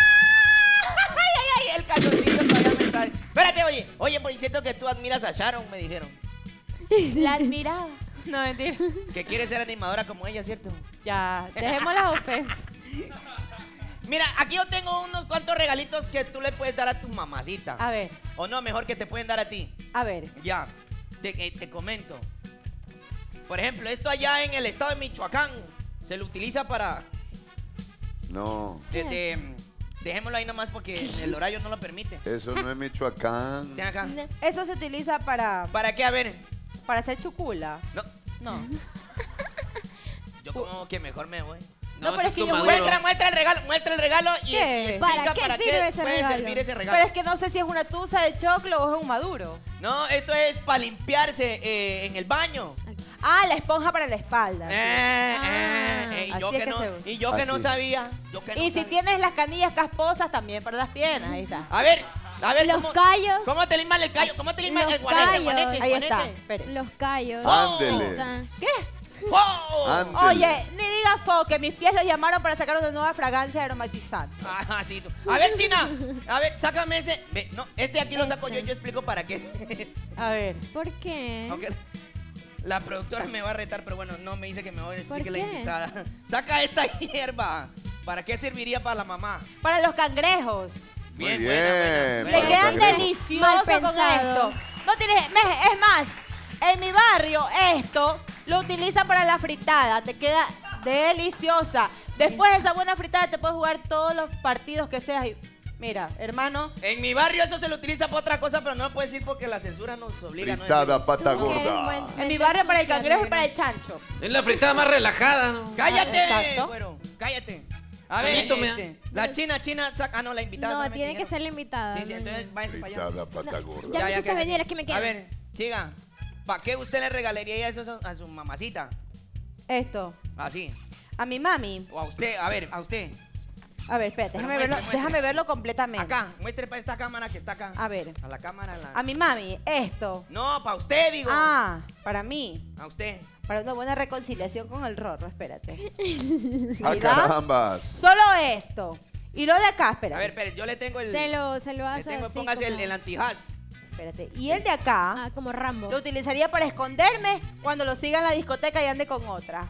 ¡Ay! El cañoncillo todavía me está... Espérate, oye, pues siento que tú admiras a Sharon, me dijeron. La admiraba. No, mentira. Que quiere ser animadora como ella, ¿cierto? Ya, dejemos las ofensas. Mira, aquí yo tengo unos cuantos regalitos que tú le puedes dar a tu mamacita. A ver, O no, mejor que te pueden dar a ti. a ver. Ya, te comento. Por ejemplo, esto allá en el estado de Michoacán se lo utiliza para... No, Dejémoslo ahí nomás porque el horario no lo permite. eso no es Michoacán. Ten acá. Eso se utiliza para ¿Para qué? A ver. hacer chucula. No, No. yo como que mejor me voy. No, pero es que yo Muestra el regalo y ¿Qué? explica ¿Para qué sirve ese puede regalo? servir ese regalo. Pero es que no sé si es una tusa de choclo o es un maduro. No, esto es para limpiarse en el baño. Ah, la esponja para la espalda. sí. Y así yo es que que no, se usa. y yo que no Así. sabía. Yo que no Y si sabía. tienes las canillas casposas, también para las piernas. Ahí está. A ver, Los callos. ¿Cómo te limas el callo? ¿Cómo te limas Los el guanete? callos. Guanete, Ahí está. guanete. Espere. Los callos. Ándele. Ahí está. ¿Qué? ¡Oh! Ándele. Oye, ni digas fo, que mis pies los llamaron para sacar una nueva fragancia aromatizante. Ajá, sí. A ver, China. A ver, sácame ese. Ve, no, este aquí lo saco yo y yo explico para qué es. A ver. ¿Por qué? Aunque la productora me va a retar, pero bueno, no me dice que mejor explique la qué? invitada. Saca esta hierba. ¿Para qué serviría para la mamá? Para los cangrejos. Muy Bien, bien. Le Para los quedan cangrejos. deliciosos Mal con pensado. esto. No tienes, es más, en mi barrio esto lo utilizan para la fritada. Te queda deliciosa. Después de esa buena fritada te puedes jugar todos los partidos que seas. Y mira, hermano, En mi barrio eso se lo utiliza para otra cosa, pero no lo puedo decir porque la censura nos obliga. ¿no? Fritada pata Tú que eres gorda. buen- en mi mente barrio para el sucia, cangrejo y negra. para el chancho. Es la fritada más relajada, ¿no? ¡Cállate! Exacto. Güero, cállate. A ver, Bonito, mira. la China, saca. Ah, no, la invitada. No, solamente tiene que dijeron. ser la invitada. Sí, sí, no, entonces váyase para allá. Fritada pata gorda. Ya me hiciste que se- venir, aquí me quedo. A ver, chica, ¿para qué usted le regalaría eso a su mamacita? Esto, Así. a mi mami. O a usted, a ver, a usted. A ver, espérate, Pero déjame, muestre. déjame verlo completamente. Acá, muestre para esta cámara que está acá. A ver. A la cámara. A mi mami, esto. No, para usted, digo. Ah, para mí. A usted. Para una buena reconciliación con el Rorro, espérate. ¡Ah, Mira. carambas! Solo esto. Y lo de acá, espérate. A ver, espere, yo le tengo el. Se lo le hace tengo, así póngase como... el antijaz. Espérate. Y el de acá Ah, como Rambo. lo utilizaría para esconderme cuando lo siga en la discoteca y ande con otra.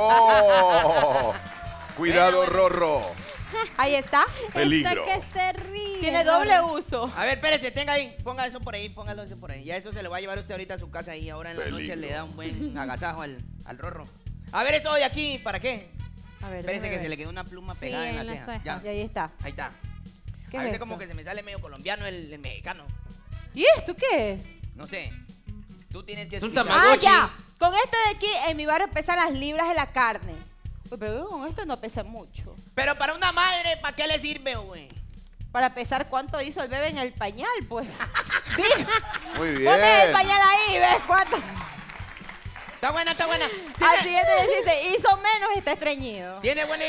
¡Oh! Cuidado, Bueno. Rorro. Ahí está. Peligro. Esta que se ríe. Tiene doble uso. A ver, espérese, tenga ahí. Ponga eso por ahí, póngalo eso por ahí. Ya eso se lo va a llevar usted ahorita a su casa y ahora en la noche Peligro. le da un buen agasajo al Rorro. A ver, esto de aquí, ¿para qué? A ver, Espérese déjame que ver. se le quedó una pluma Sí, pegada en la en la ceja. ceja. Ya, Y ahí está. ahí está. ¿Qué A es veces esto? como que se me sale medio colombiano el mexicano. ¿Y esto qué? No sé. Tú tienes que Es un explicar. Ah, Tamagotchi. ya. Con este de aquí, en mi barrio pesan las libras de la carne. Uy, pero con esto no pesa mucho. Pero para una madre, ¿para qué le sirve, güey? Para pesar cuánto hizo el bebé en el pañal, pues. Mira, Muy bien. ponte el pañal ahí, ¿ves cuánto? Está buena, está buena. Al siguiente le dice, hizo menos y está estreñido. Tiene buena,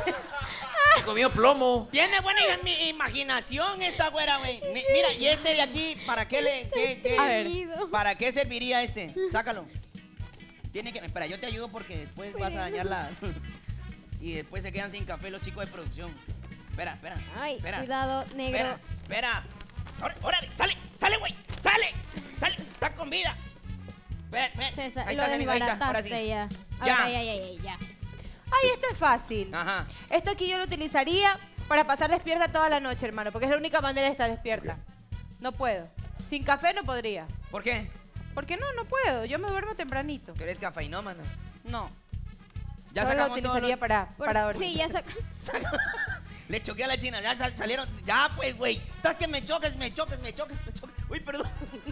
Comió plomo. tiene buena imaginación esta güera, güey. Mira, y este de aquí, ¿para qué le, A ver. ¿para qué serviría este? Sácalo. Tiene que, espera, yo te ayudo porque después vas a dañar la, y después se quedan sin café los chicos de producción. Espera. Ay, espera, cuidado, negro. Espera. Órale, sale, güey, sale, está con vida. Espera. César, Ahí lo está, Zenith, ahí está, ahora sí. desbarataste ya. Ya. Ahora ya. Ay, esto es fácil. Ajá. Esto aquí yo lo utilizaría para pasar despierta toda la noche, hermano, porque es la única manera de estar despierta. No puedo. Sin café no podría. ¿Por qué? ¿Por qué no? No puedo. Yo me duermo tempranito. Que eres cafeinómana. No. Ya Solo lo sacamos todo utilizaría para dormir. Sí, ya Le choqué a la china, ya salieron. Ya, pues, güey. Estás que me choques. Uy, perdón.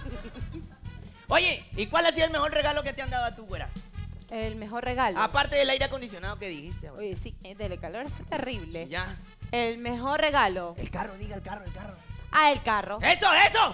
Oye, ¿y cuál ha sido el mejor regalo que te han dado a tu güera? El mejor regalo. Aparte del aire acondicionado que dijiste, güey. Oye, sí, del calor está terrible. Ya. El mejor regalo. El carro, diga el carro. Ah, el carro. ¡Eso!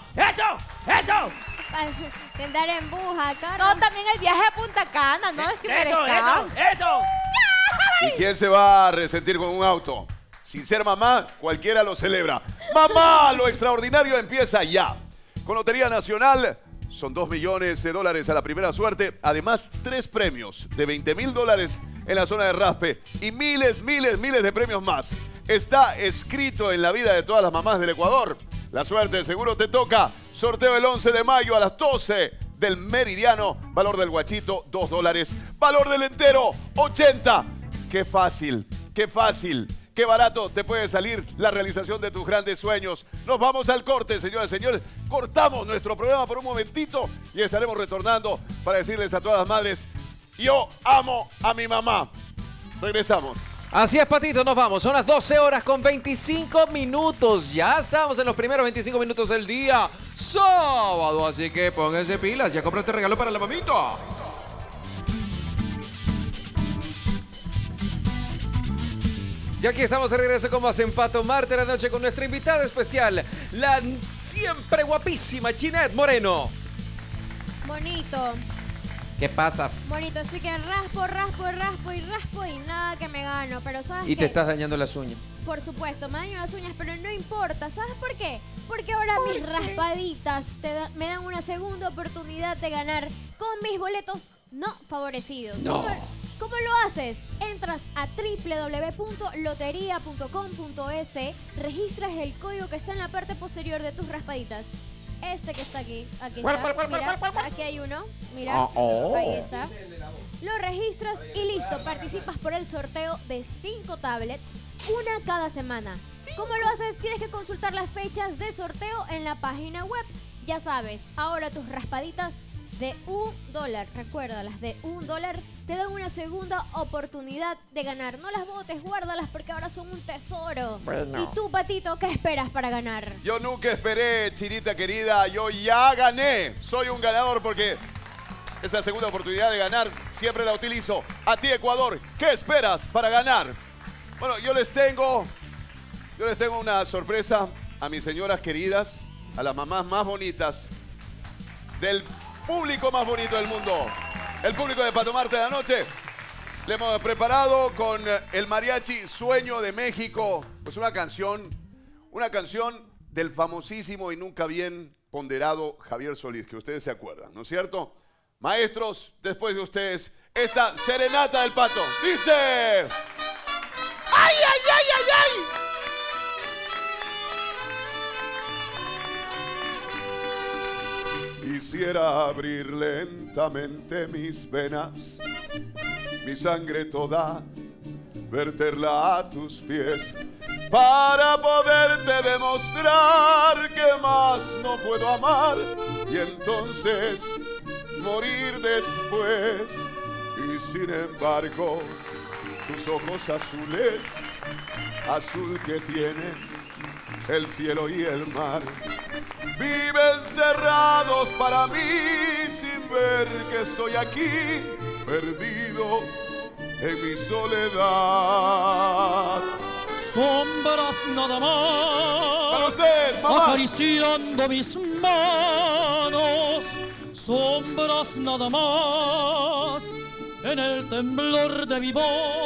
De andar en bus, carro. No, también el viaje a Punta Cana, no es que merezcamos. ¡Eso! ¿Y quién se va a resentir con un auto? Sin ser mamá, cualquiera lo celebra. ¡Mamá! Lo extraordinario empieza ya. Con Lotería Nacional son $2 millones a la primera suerte. Además, 3 premios de $20,000 en la zona de raspe y miles de premios más. Está escrito en la vida de todas las mamás del Ecuador. La suerte seguro te toca. Sorteo el 11 de mayo a las 12 del meridiano. Valor del guachito, $2. Valor del entero, 80. ¡Qué fácil! ¡Qué fácil! ¡Qué barato te puede salir la realización de tus grandes sueños! Nos vamos al corte, señoras y señores. Cortamos nuestro programa por un momentito y estaremos retornando para decirles a todas las madres: yo amo a mi mamá. Regresamos. Así es, Patito, nos vamos. Son las 12 horas con 25 minutos. Ya estamos en los primeros 25 minutos del día sábado. Así que pónganse pilas. Ya compraste regalo para la mamita. Y aquí estamos de regreso con más en Pa' Tomarte la Noche con nuestra invitada especial, la siempre guapísima Ginette Moreno. Bonito. ¿Qué pasa? Bonito, así que raspo y nada que me gano. Pero ¿sabes Y qué? te estás dañando las uñas. Por supuesto, me daño las uñas, pero no importa. ¿Sabes por qué? Porque ahora mis raspaditas me dan una segunda oportunidad de ganar con mis boletos no favorecidos. No. ¿Cómo lo haces? Entras a www.loteria.com.es, registras el código que está en la parte posterior de tus raspaditas. Este que está aquí está. Mira, aquí hay uno. Mira, ahí está. Lo registras y listo. Participas por el sorteo de 5 tablets, una cada semana. ¿Cómo lo haces? Tienes que consultar las fechas de sorteo en la página web. Ya sabes, ahora tus raspaditas de $1, recuerda, las de $1 te dan una segunda oportunidad de ganar. No las botes, guárdalas porque ahora son un tesoro. Bueno. ¿Y tú, Patito, qué esperas para ganar? Yo nunca esperé, Chinita querida. Yo ya gané. Soy un ganador porque esa segunda oportunidad de ganar siempre la utilizo. A ti, Ecuador, ¿qué esperas para ganar? Bueno, yo les tengo una sorpresa a mis señoras queridas, a las mamás más bonitas del público más bonito del mundo, el público de Pa' Tomarte la Noche. Le hemos preparado con el mariachi Sueño de México, pues una canción del famosísimo y nunca bien ponderado Javier Solís, que ustedes se acuerdan, ¿no es cierto? Maestros, después de ustedes, esta serenata del Pato dice: ¡ay, ay, ay, ay, ay! Quisiera abrir lentamente mis venas, mi sangre toda, verterla a tus pies, para poderte demostrar que más no puedo amar y entonces morir después. Y sin embargo, tus ojos azules, azul que tienen el cielo y el mar, viven cerrados para mí sin ver que estoy aquí perdido en mi soledad. Sombras nada más, para ustedes, mamá, acariciando mis manos. Sombras nada más en el temblor de mi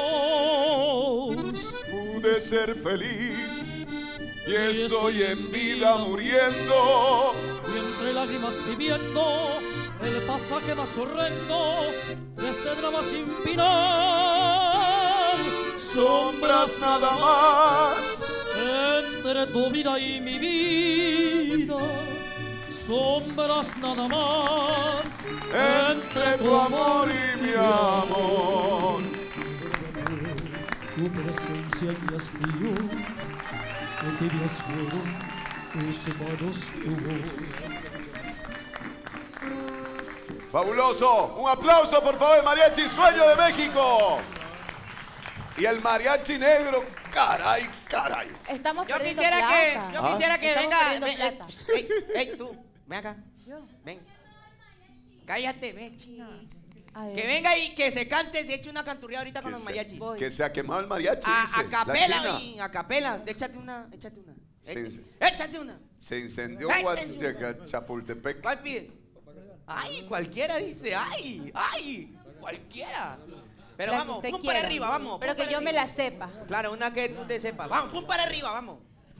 voz. Pude ser feliz y estoy en vida muriendo, y entre lágrimas viviendo el pasaje más horrendo de este drama sin final. sombras nada más entre tu vida y mi vida. Sombras nada más entre tu amor y mi amor. Tu presencia y hastío, que tibias fueron tus manos, tu voz. Fabuloso, un aplauso por favor, el mariachi Sueño de México. Y el mariachi negro, caray, caray. Estamos Yo perdiendo quisiera plata. que Estamos venga. perdiendo plata. Ey, tú, ven acá. Ven. Cállate, ven, chinga. A ver. Que venga y que se cante, se eche una canturría ahorita con los mariachis. Que se ha quemado el mariachi, A dice, la capela, China. a capela. Échate una. Échate una. Se incendió Chapultepec. ¿Cuál pides? Ay, cualquiera dice, ay, cualquiera. Pero La vamos, que pum usted para quiera. arriba, vamos. Pero pum que para yo me arriba. la sepa. Claro, una que tú te sepas. Vamos, pum para arriba, vamos.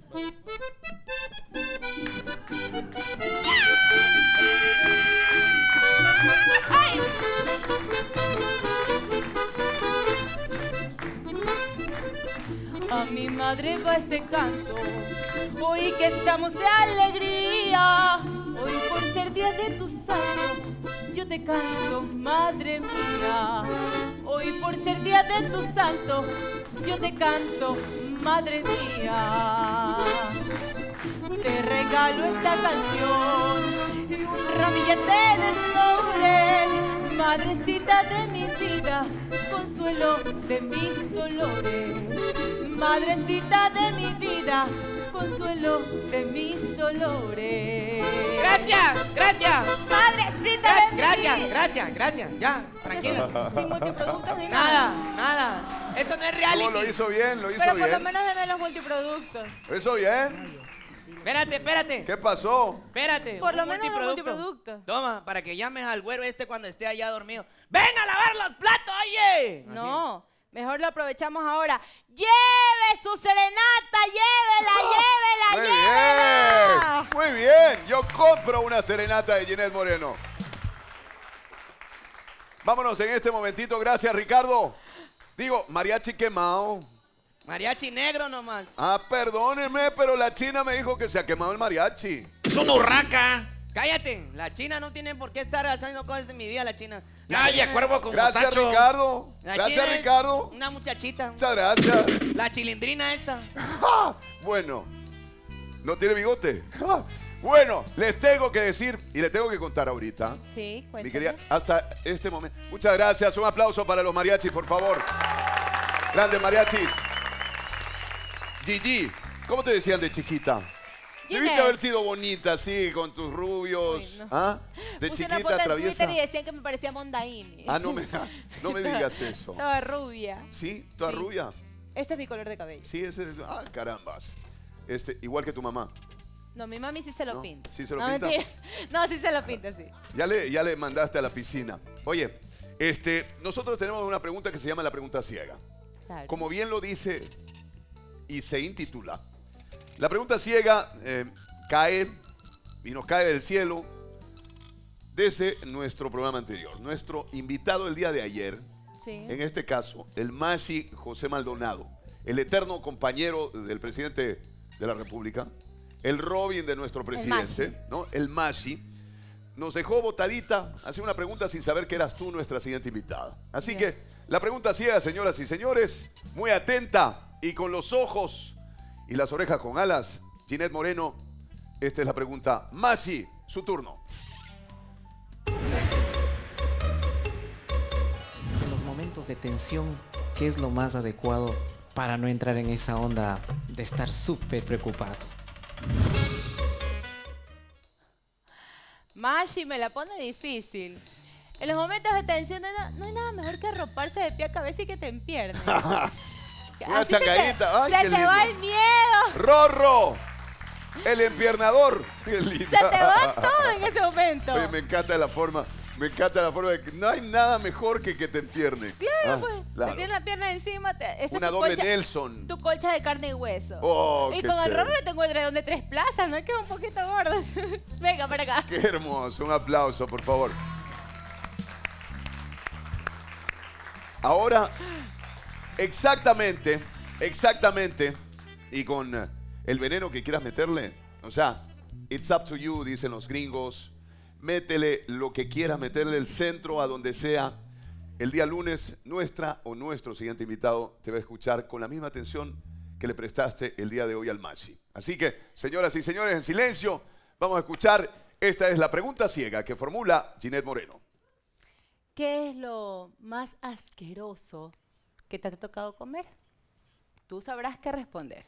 A mi madre va ese canto, hoy que estamos de alegría, hoy por ser día de tu santo, yo te canto, madre mía. Hoy por ser día de tu santo, yo te canto, madre mía. Te regalo esta canción y un ramillete de flores, madrecita de mi vida, consuelo de mis dolores. Madrecita de mi vida, consuelo de mis dolores. Gracias. Madrecita de mi vida. Gracias. Ya, tranquila. Sin multiproductos ni nada. Nada. Esto no es reality. No, lo hizo bien, lo hizo Pero por bien. lo menos deme los multiproductos. ¿Lo hizo bien? Espérate. ¿Qué pasó? Espérate. Por lo un menos los multiproductos. Toma, para que llames al güero este cuando esté allá dormido. ¡Ven a lavar los platos, oye! No, mejor lo aprovechamos ahora. ¡Lleve su serenata! ¡Llévela! Muy bien. Yo compro una serenata de Ginette Moreno. Vámonos en este momentito. Gracias, Ricardo. Digo, mariachi quemado. Mariachi negro nomás. Ah, perdónenme, pero la china me dijo que se ha quemado el mariachi. ¡Es una urraca! Cállate, la China no tiene por qué estar haciendo cosas de mi vida, la China. ¡Calla, cuervo con Gracias, mostacho! Ricardo. La Gracias, China es Ricardo. una muchachita. Muchas gracias. La chilindrina esta. Bueno, ¿no tiene bigote? Bueno, les tengo que decir y les tengo que contar ahorita. Sí, Mi cuéntame. querida, hasta este momento. Muchas gracias. Un aplauso para los mariachis, por favor. Grandes mariachis. Gigi, ¿cómo te decían de chiquita? Debiste Ginette. haber sido bonita, así, con tus rubios. Uy, no. ¿Ah? De Puse una chiquita, foto en traviesa. Twitter y decían que me parecía Mondaini. Ah, no me digas eso. Estaba rubia. ¿Sí? ¿Toda Sí. rubia? Este es mi color de cabello. Sí, ese. Ah, carambas. Igual que tu mamá. No, mi mami sí se lo ¿No? pinta. ¿Sí se lo no, pinta? mentira. No, sí se lo pinta, sí. Ya le mandaste a la piscina. Oye, nosotros tenemos una pregunta que se llama la pregunta ciega. Claro. Como bien lo dice y se intitula, la pregunta ciega cae y nos cae del cielo desde nuestro programa anterior. Nuestro invitado el día de ayer, Sí. en este caso, el Masi José Maldonado, el eterno compañero del presidente de la República, el Robin de nuestro presidente, ¿no? El Masi, nos dejó botadita, hacía una pregunta sin saber que eras tú nuestra siguiente invitada. Así Bien. que la pregunta ciega, señoras y señores, muy atenta y con los ojos y las orejas con alas, Ginette Moreno, esta es la pregunta. Masi, su turno. En los momentos de tensión, ¿qué es lo más adecuado para no entrar en esa onda de estar súper preocupado? Mashi me la pone difícil. En los momentos de tensión no hay nada mejor que arroparse de pie a cabeza y que te empiernes. Una Así se te- changadita. Ay, se qué te lindo. va el miedo. Rorro, el empiernador. Qué lindo. Se te va todo en ese momento. Oye, me encanta la forma de que no hay nada mejor que te empierne. Claro, Ah, pues. claro. Te tienes la pierna encima. Esa es Una tu doble colcha- Nelson. Tu colcha de carne y hueso. Oh, y qué con el chévere. Rorro le tengo entre donde 3 plazas, ¿no? Es que es un poquito gordo. Venga, para acá. Qué hermoso. Un aplauso, por favor. Ahora, exactamente, y con el veneno que quieras meterle, o sea, it's up to you, dicen los gringos, métele lo que quieras, meterle el centro a donde sea. El día lunes, nuestra o nuestro siguiente invitado te va a escuchar con la misma atención que le prestaste el día de hoy al Masi. Así que, señoras y señores, en silencio, vamos a escuchar. Esta es la pregunta ciega que formula Ginette Moreno. ¿Qué es lo más asqueroso que te ha tocado comer? Tú sabrás qué responder.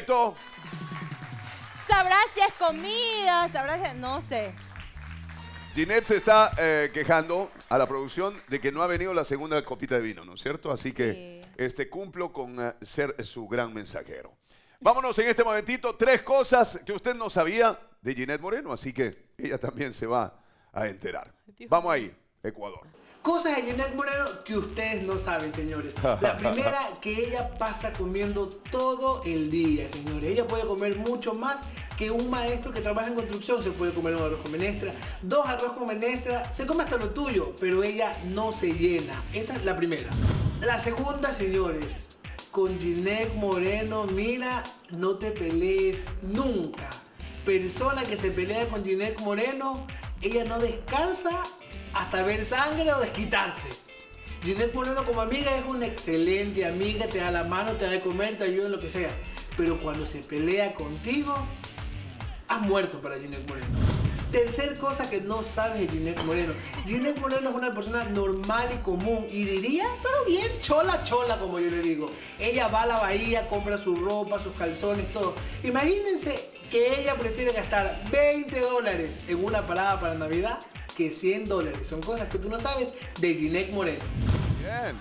Perfecto. Sabrás si es comida, sabrás si... No sé. Ginette se está quejando a la producción de que no ha venido la segunda copita de vino, ¿no es cierto? Así que cumplo con ser su gran mensajero. Vámonos en este momentito, 3 cosas que usted no sabía de Ginette Moreno, así que ella también se va a enterar. Vamos ahí, Ecuador. Cosas de Ginette Moreno que ustedes no saben, señores. La primera, que ella pasa comiendo todo el día, señores. Ella puede comer mucho más que un maestro que trabaja en construcción. Se puede comer un arroz con menestra, 2 arroz con menestra, se come hasta lo tuyo, pero ella no se llena. Esa es la primera. La segunda, señores, con Ginette Moreno, mira, no te pelees nunca. Persona que se pelea con Ginette Moreno, ella no descansa hasta ver sangre o desquitarse. Ginette Moreno como amiga es una excelente amiga, te da la mano, te da de comer, te ayuda en lo que sea. Pero cuando se pelea contigo, has muerto para Ginette Moreno. Tercer cosa que no sabes de Ginette Moreno. Ginette Moreno es una persona normal y común y diría, pero bien chola como yo le digo. Ella va a la bahía, compra su ropa, sus calzones, todo. Imagínense que ella prefiere gastar $20 en una parada para Navidad que $100. Son cosas que tú no sabes de Ginette Moreno. Bien.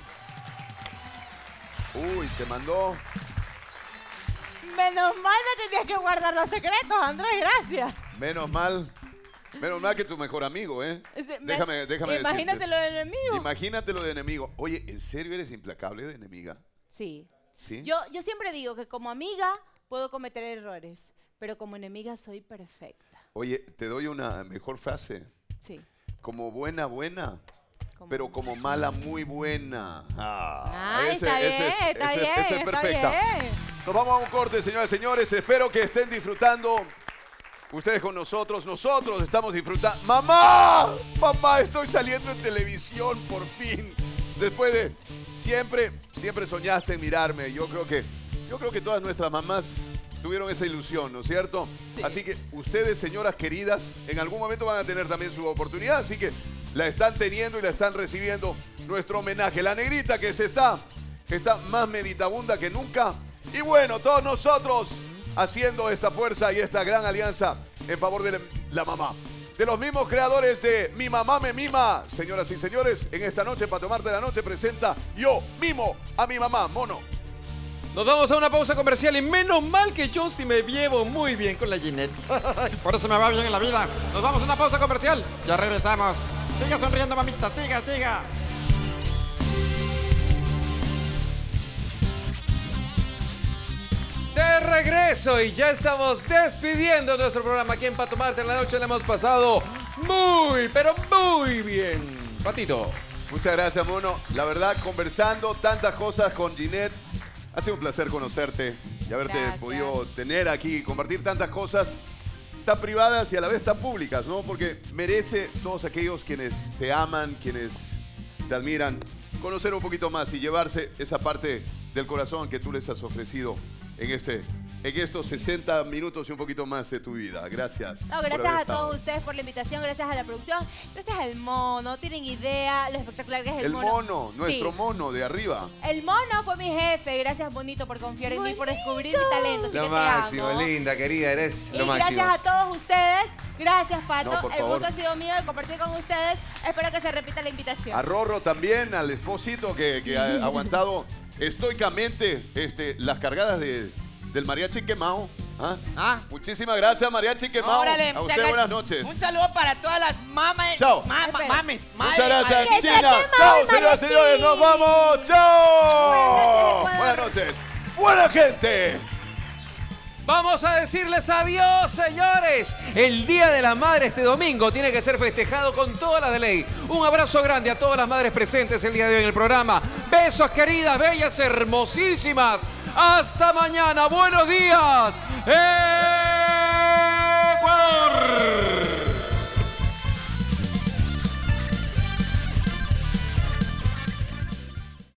Uy, te mandó. Menos mal me tenías que guardar los secretos, Andrés, gracias. Menos mal que tu mejor amigo, ¿eh? Déjame Imagínate lo de enemigo. Imagínate lo de enemigo. Oye, ¿en serio eres implacable de enemiga? Sí. ¿Sí? Yo siempre digo que como amiga puedo cometer errores, pero como enemiga soy perfecta. Oye, te doy una mejor frase. Sí. Como buena, pero como mala, muy buena. Está bien. Esa es perfecta. Nos vamos a un corte, señoras y señores. Espero que estén disfrutando. Ustedes con nosotros. Nosotros estamos disfrutando. ¡Mamá! ¡Mamá! Estoy saliendo en televisión, por fin. Después de... Siempre soñaste en mirarme. Yo creo que todas nuestras mamás tuvieron esa ilusión, ¿no es cierto? Sí. Así que ustedes, señoras queridas, en algún momento van a tener también su oportunidad, así que la están teniendo y la están recibiendo nuestro homenaje. La negrita que está más meditabunda que nunca. Y bueno, todos nosotros haciendo esta fuerza y esta gran alianza en favor de la mamá. De los mismos creadores de Mi Mamá Me Mima. Señoras y señores, en esta noche, para tomarte la noche, presenta Yo Mimo a Mi Mamá, Mono. Nos vamos a una pausa comercial y menos mal que yo sí me llevo muy bien con la Ginette. Por eso me va bien en la vida. Nos vamos a una pausa comercial. Ya regresamos. Siga sonriendo, mamita. Siga. De regreso y ya estamos despidiendo nuestro programa aquí en Pa' Tomarte en la Noche. Le hemos pasado pero muy bien. Patito. Muchas gracias, Mono. La verdad, conversando tantas cosas con Ginette. Ha sido un placer conocerte y haberte podido tener aquí y compartir tantas cosas tan privadas y a la vez tan públicas, ¿no? Porque merece todos aquellos quienes te aman, quienes te admiran, conocer un poquito más y llevarse esa parte del corazón que tú les has ofrecido en estos 60 minutos y un poquito más de tu vida. Gracias. No, gracias a todos ustedes por la invitación, gracias a la producción, gracias al mono, tienen idea lo espectacular que es el mono. El mono, nuestro mono de arriba. El mono fue mi jefe, gracias bonito por confiar en mí, por descubrir mi talento. Así lo que máximo, te amo. linda, querida, eres lo máximo. Y gracias a todos ustedes, gracias Pato, No, el gusto ha sido mío de compartir con ustedes, espero que se repita la invitación. A Rorro también, al esposito que ha aguantado estoicamente las cargadas del mariachi quemado. Muchísimas gracias, mariachi quemado. Órale, a usted buenas noches. Un saludo para todas las mamas. Chao. Mames. Muchas gracias, China. Chao, señoras y señores. Nos vamos. Chao. Buenas noches. Buena gente. Vamos a decirles adiós, señores. El Día de la Madre este domingo tiene que ser festejado con toda la de ley. Un abrazo grande a todas las madres presentes el día de hoy en el programa. Besos, queridas, bellas, hermosísimas. Hasta mañana. Buenos días.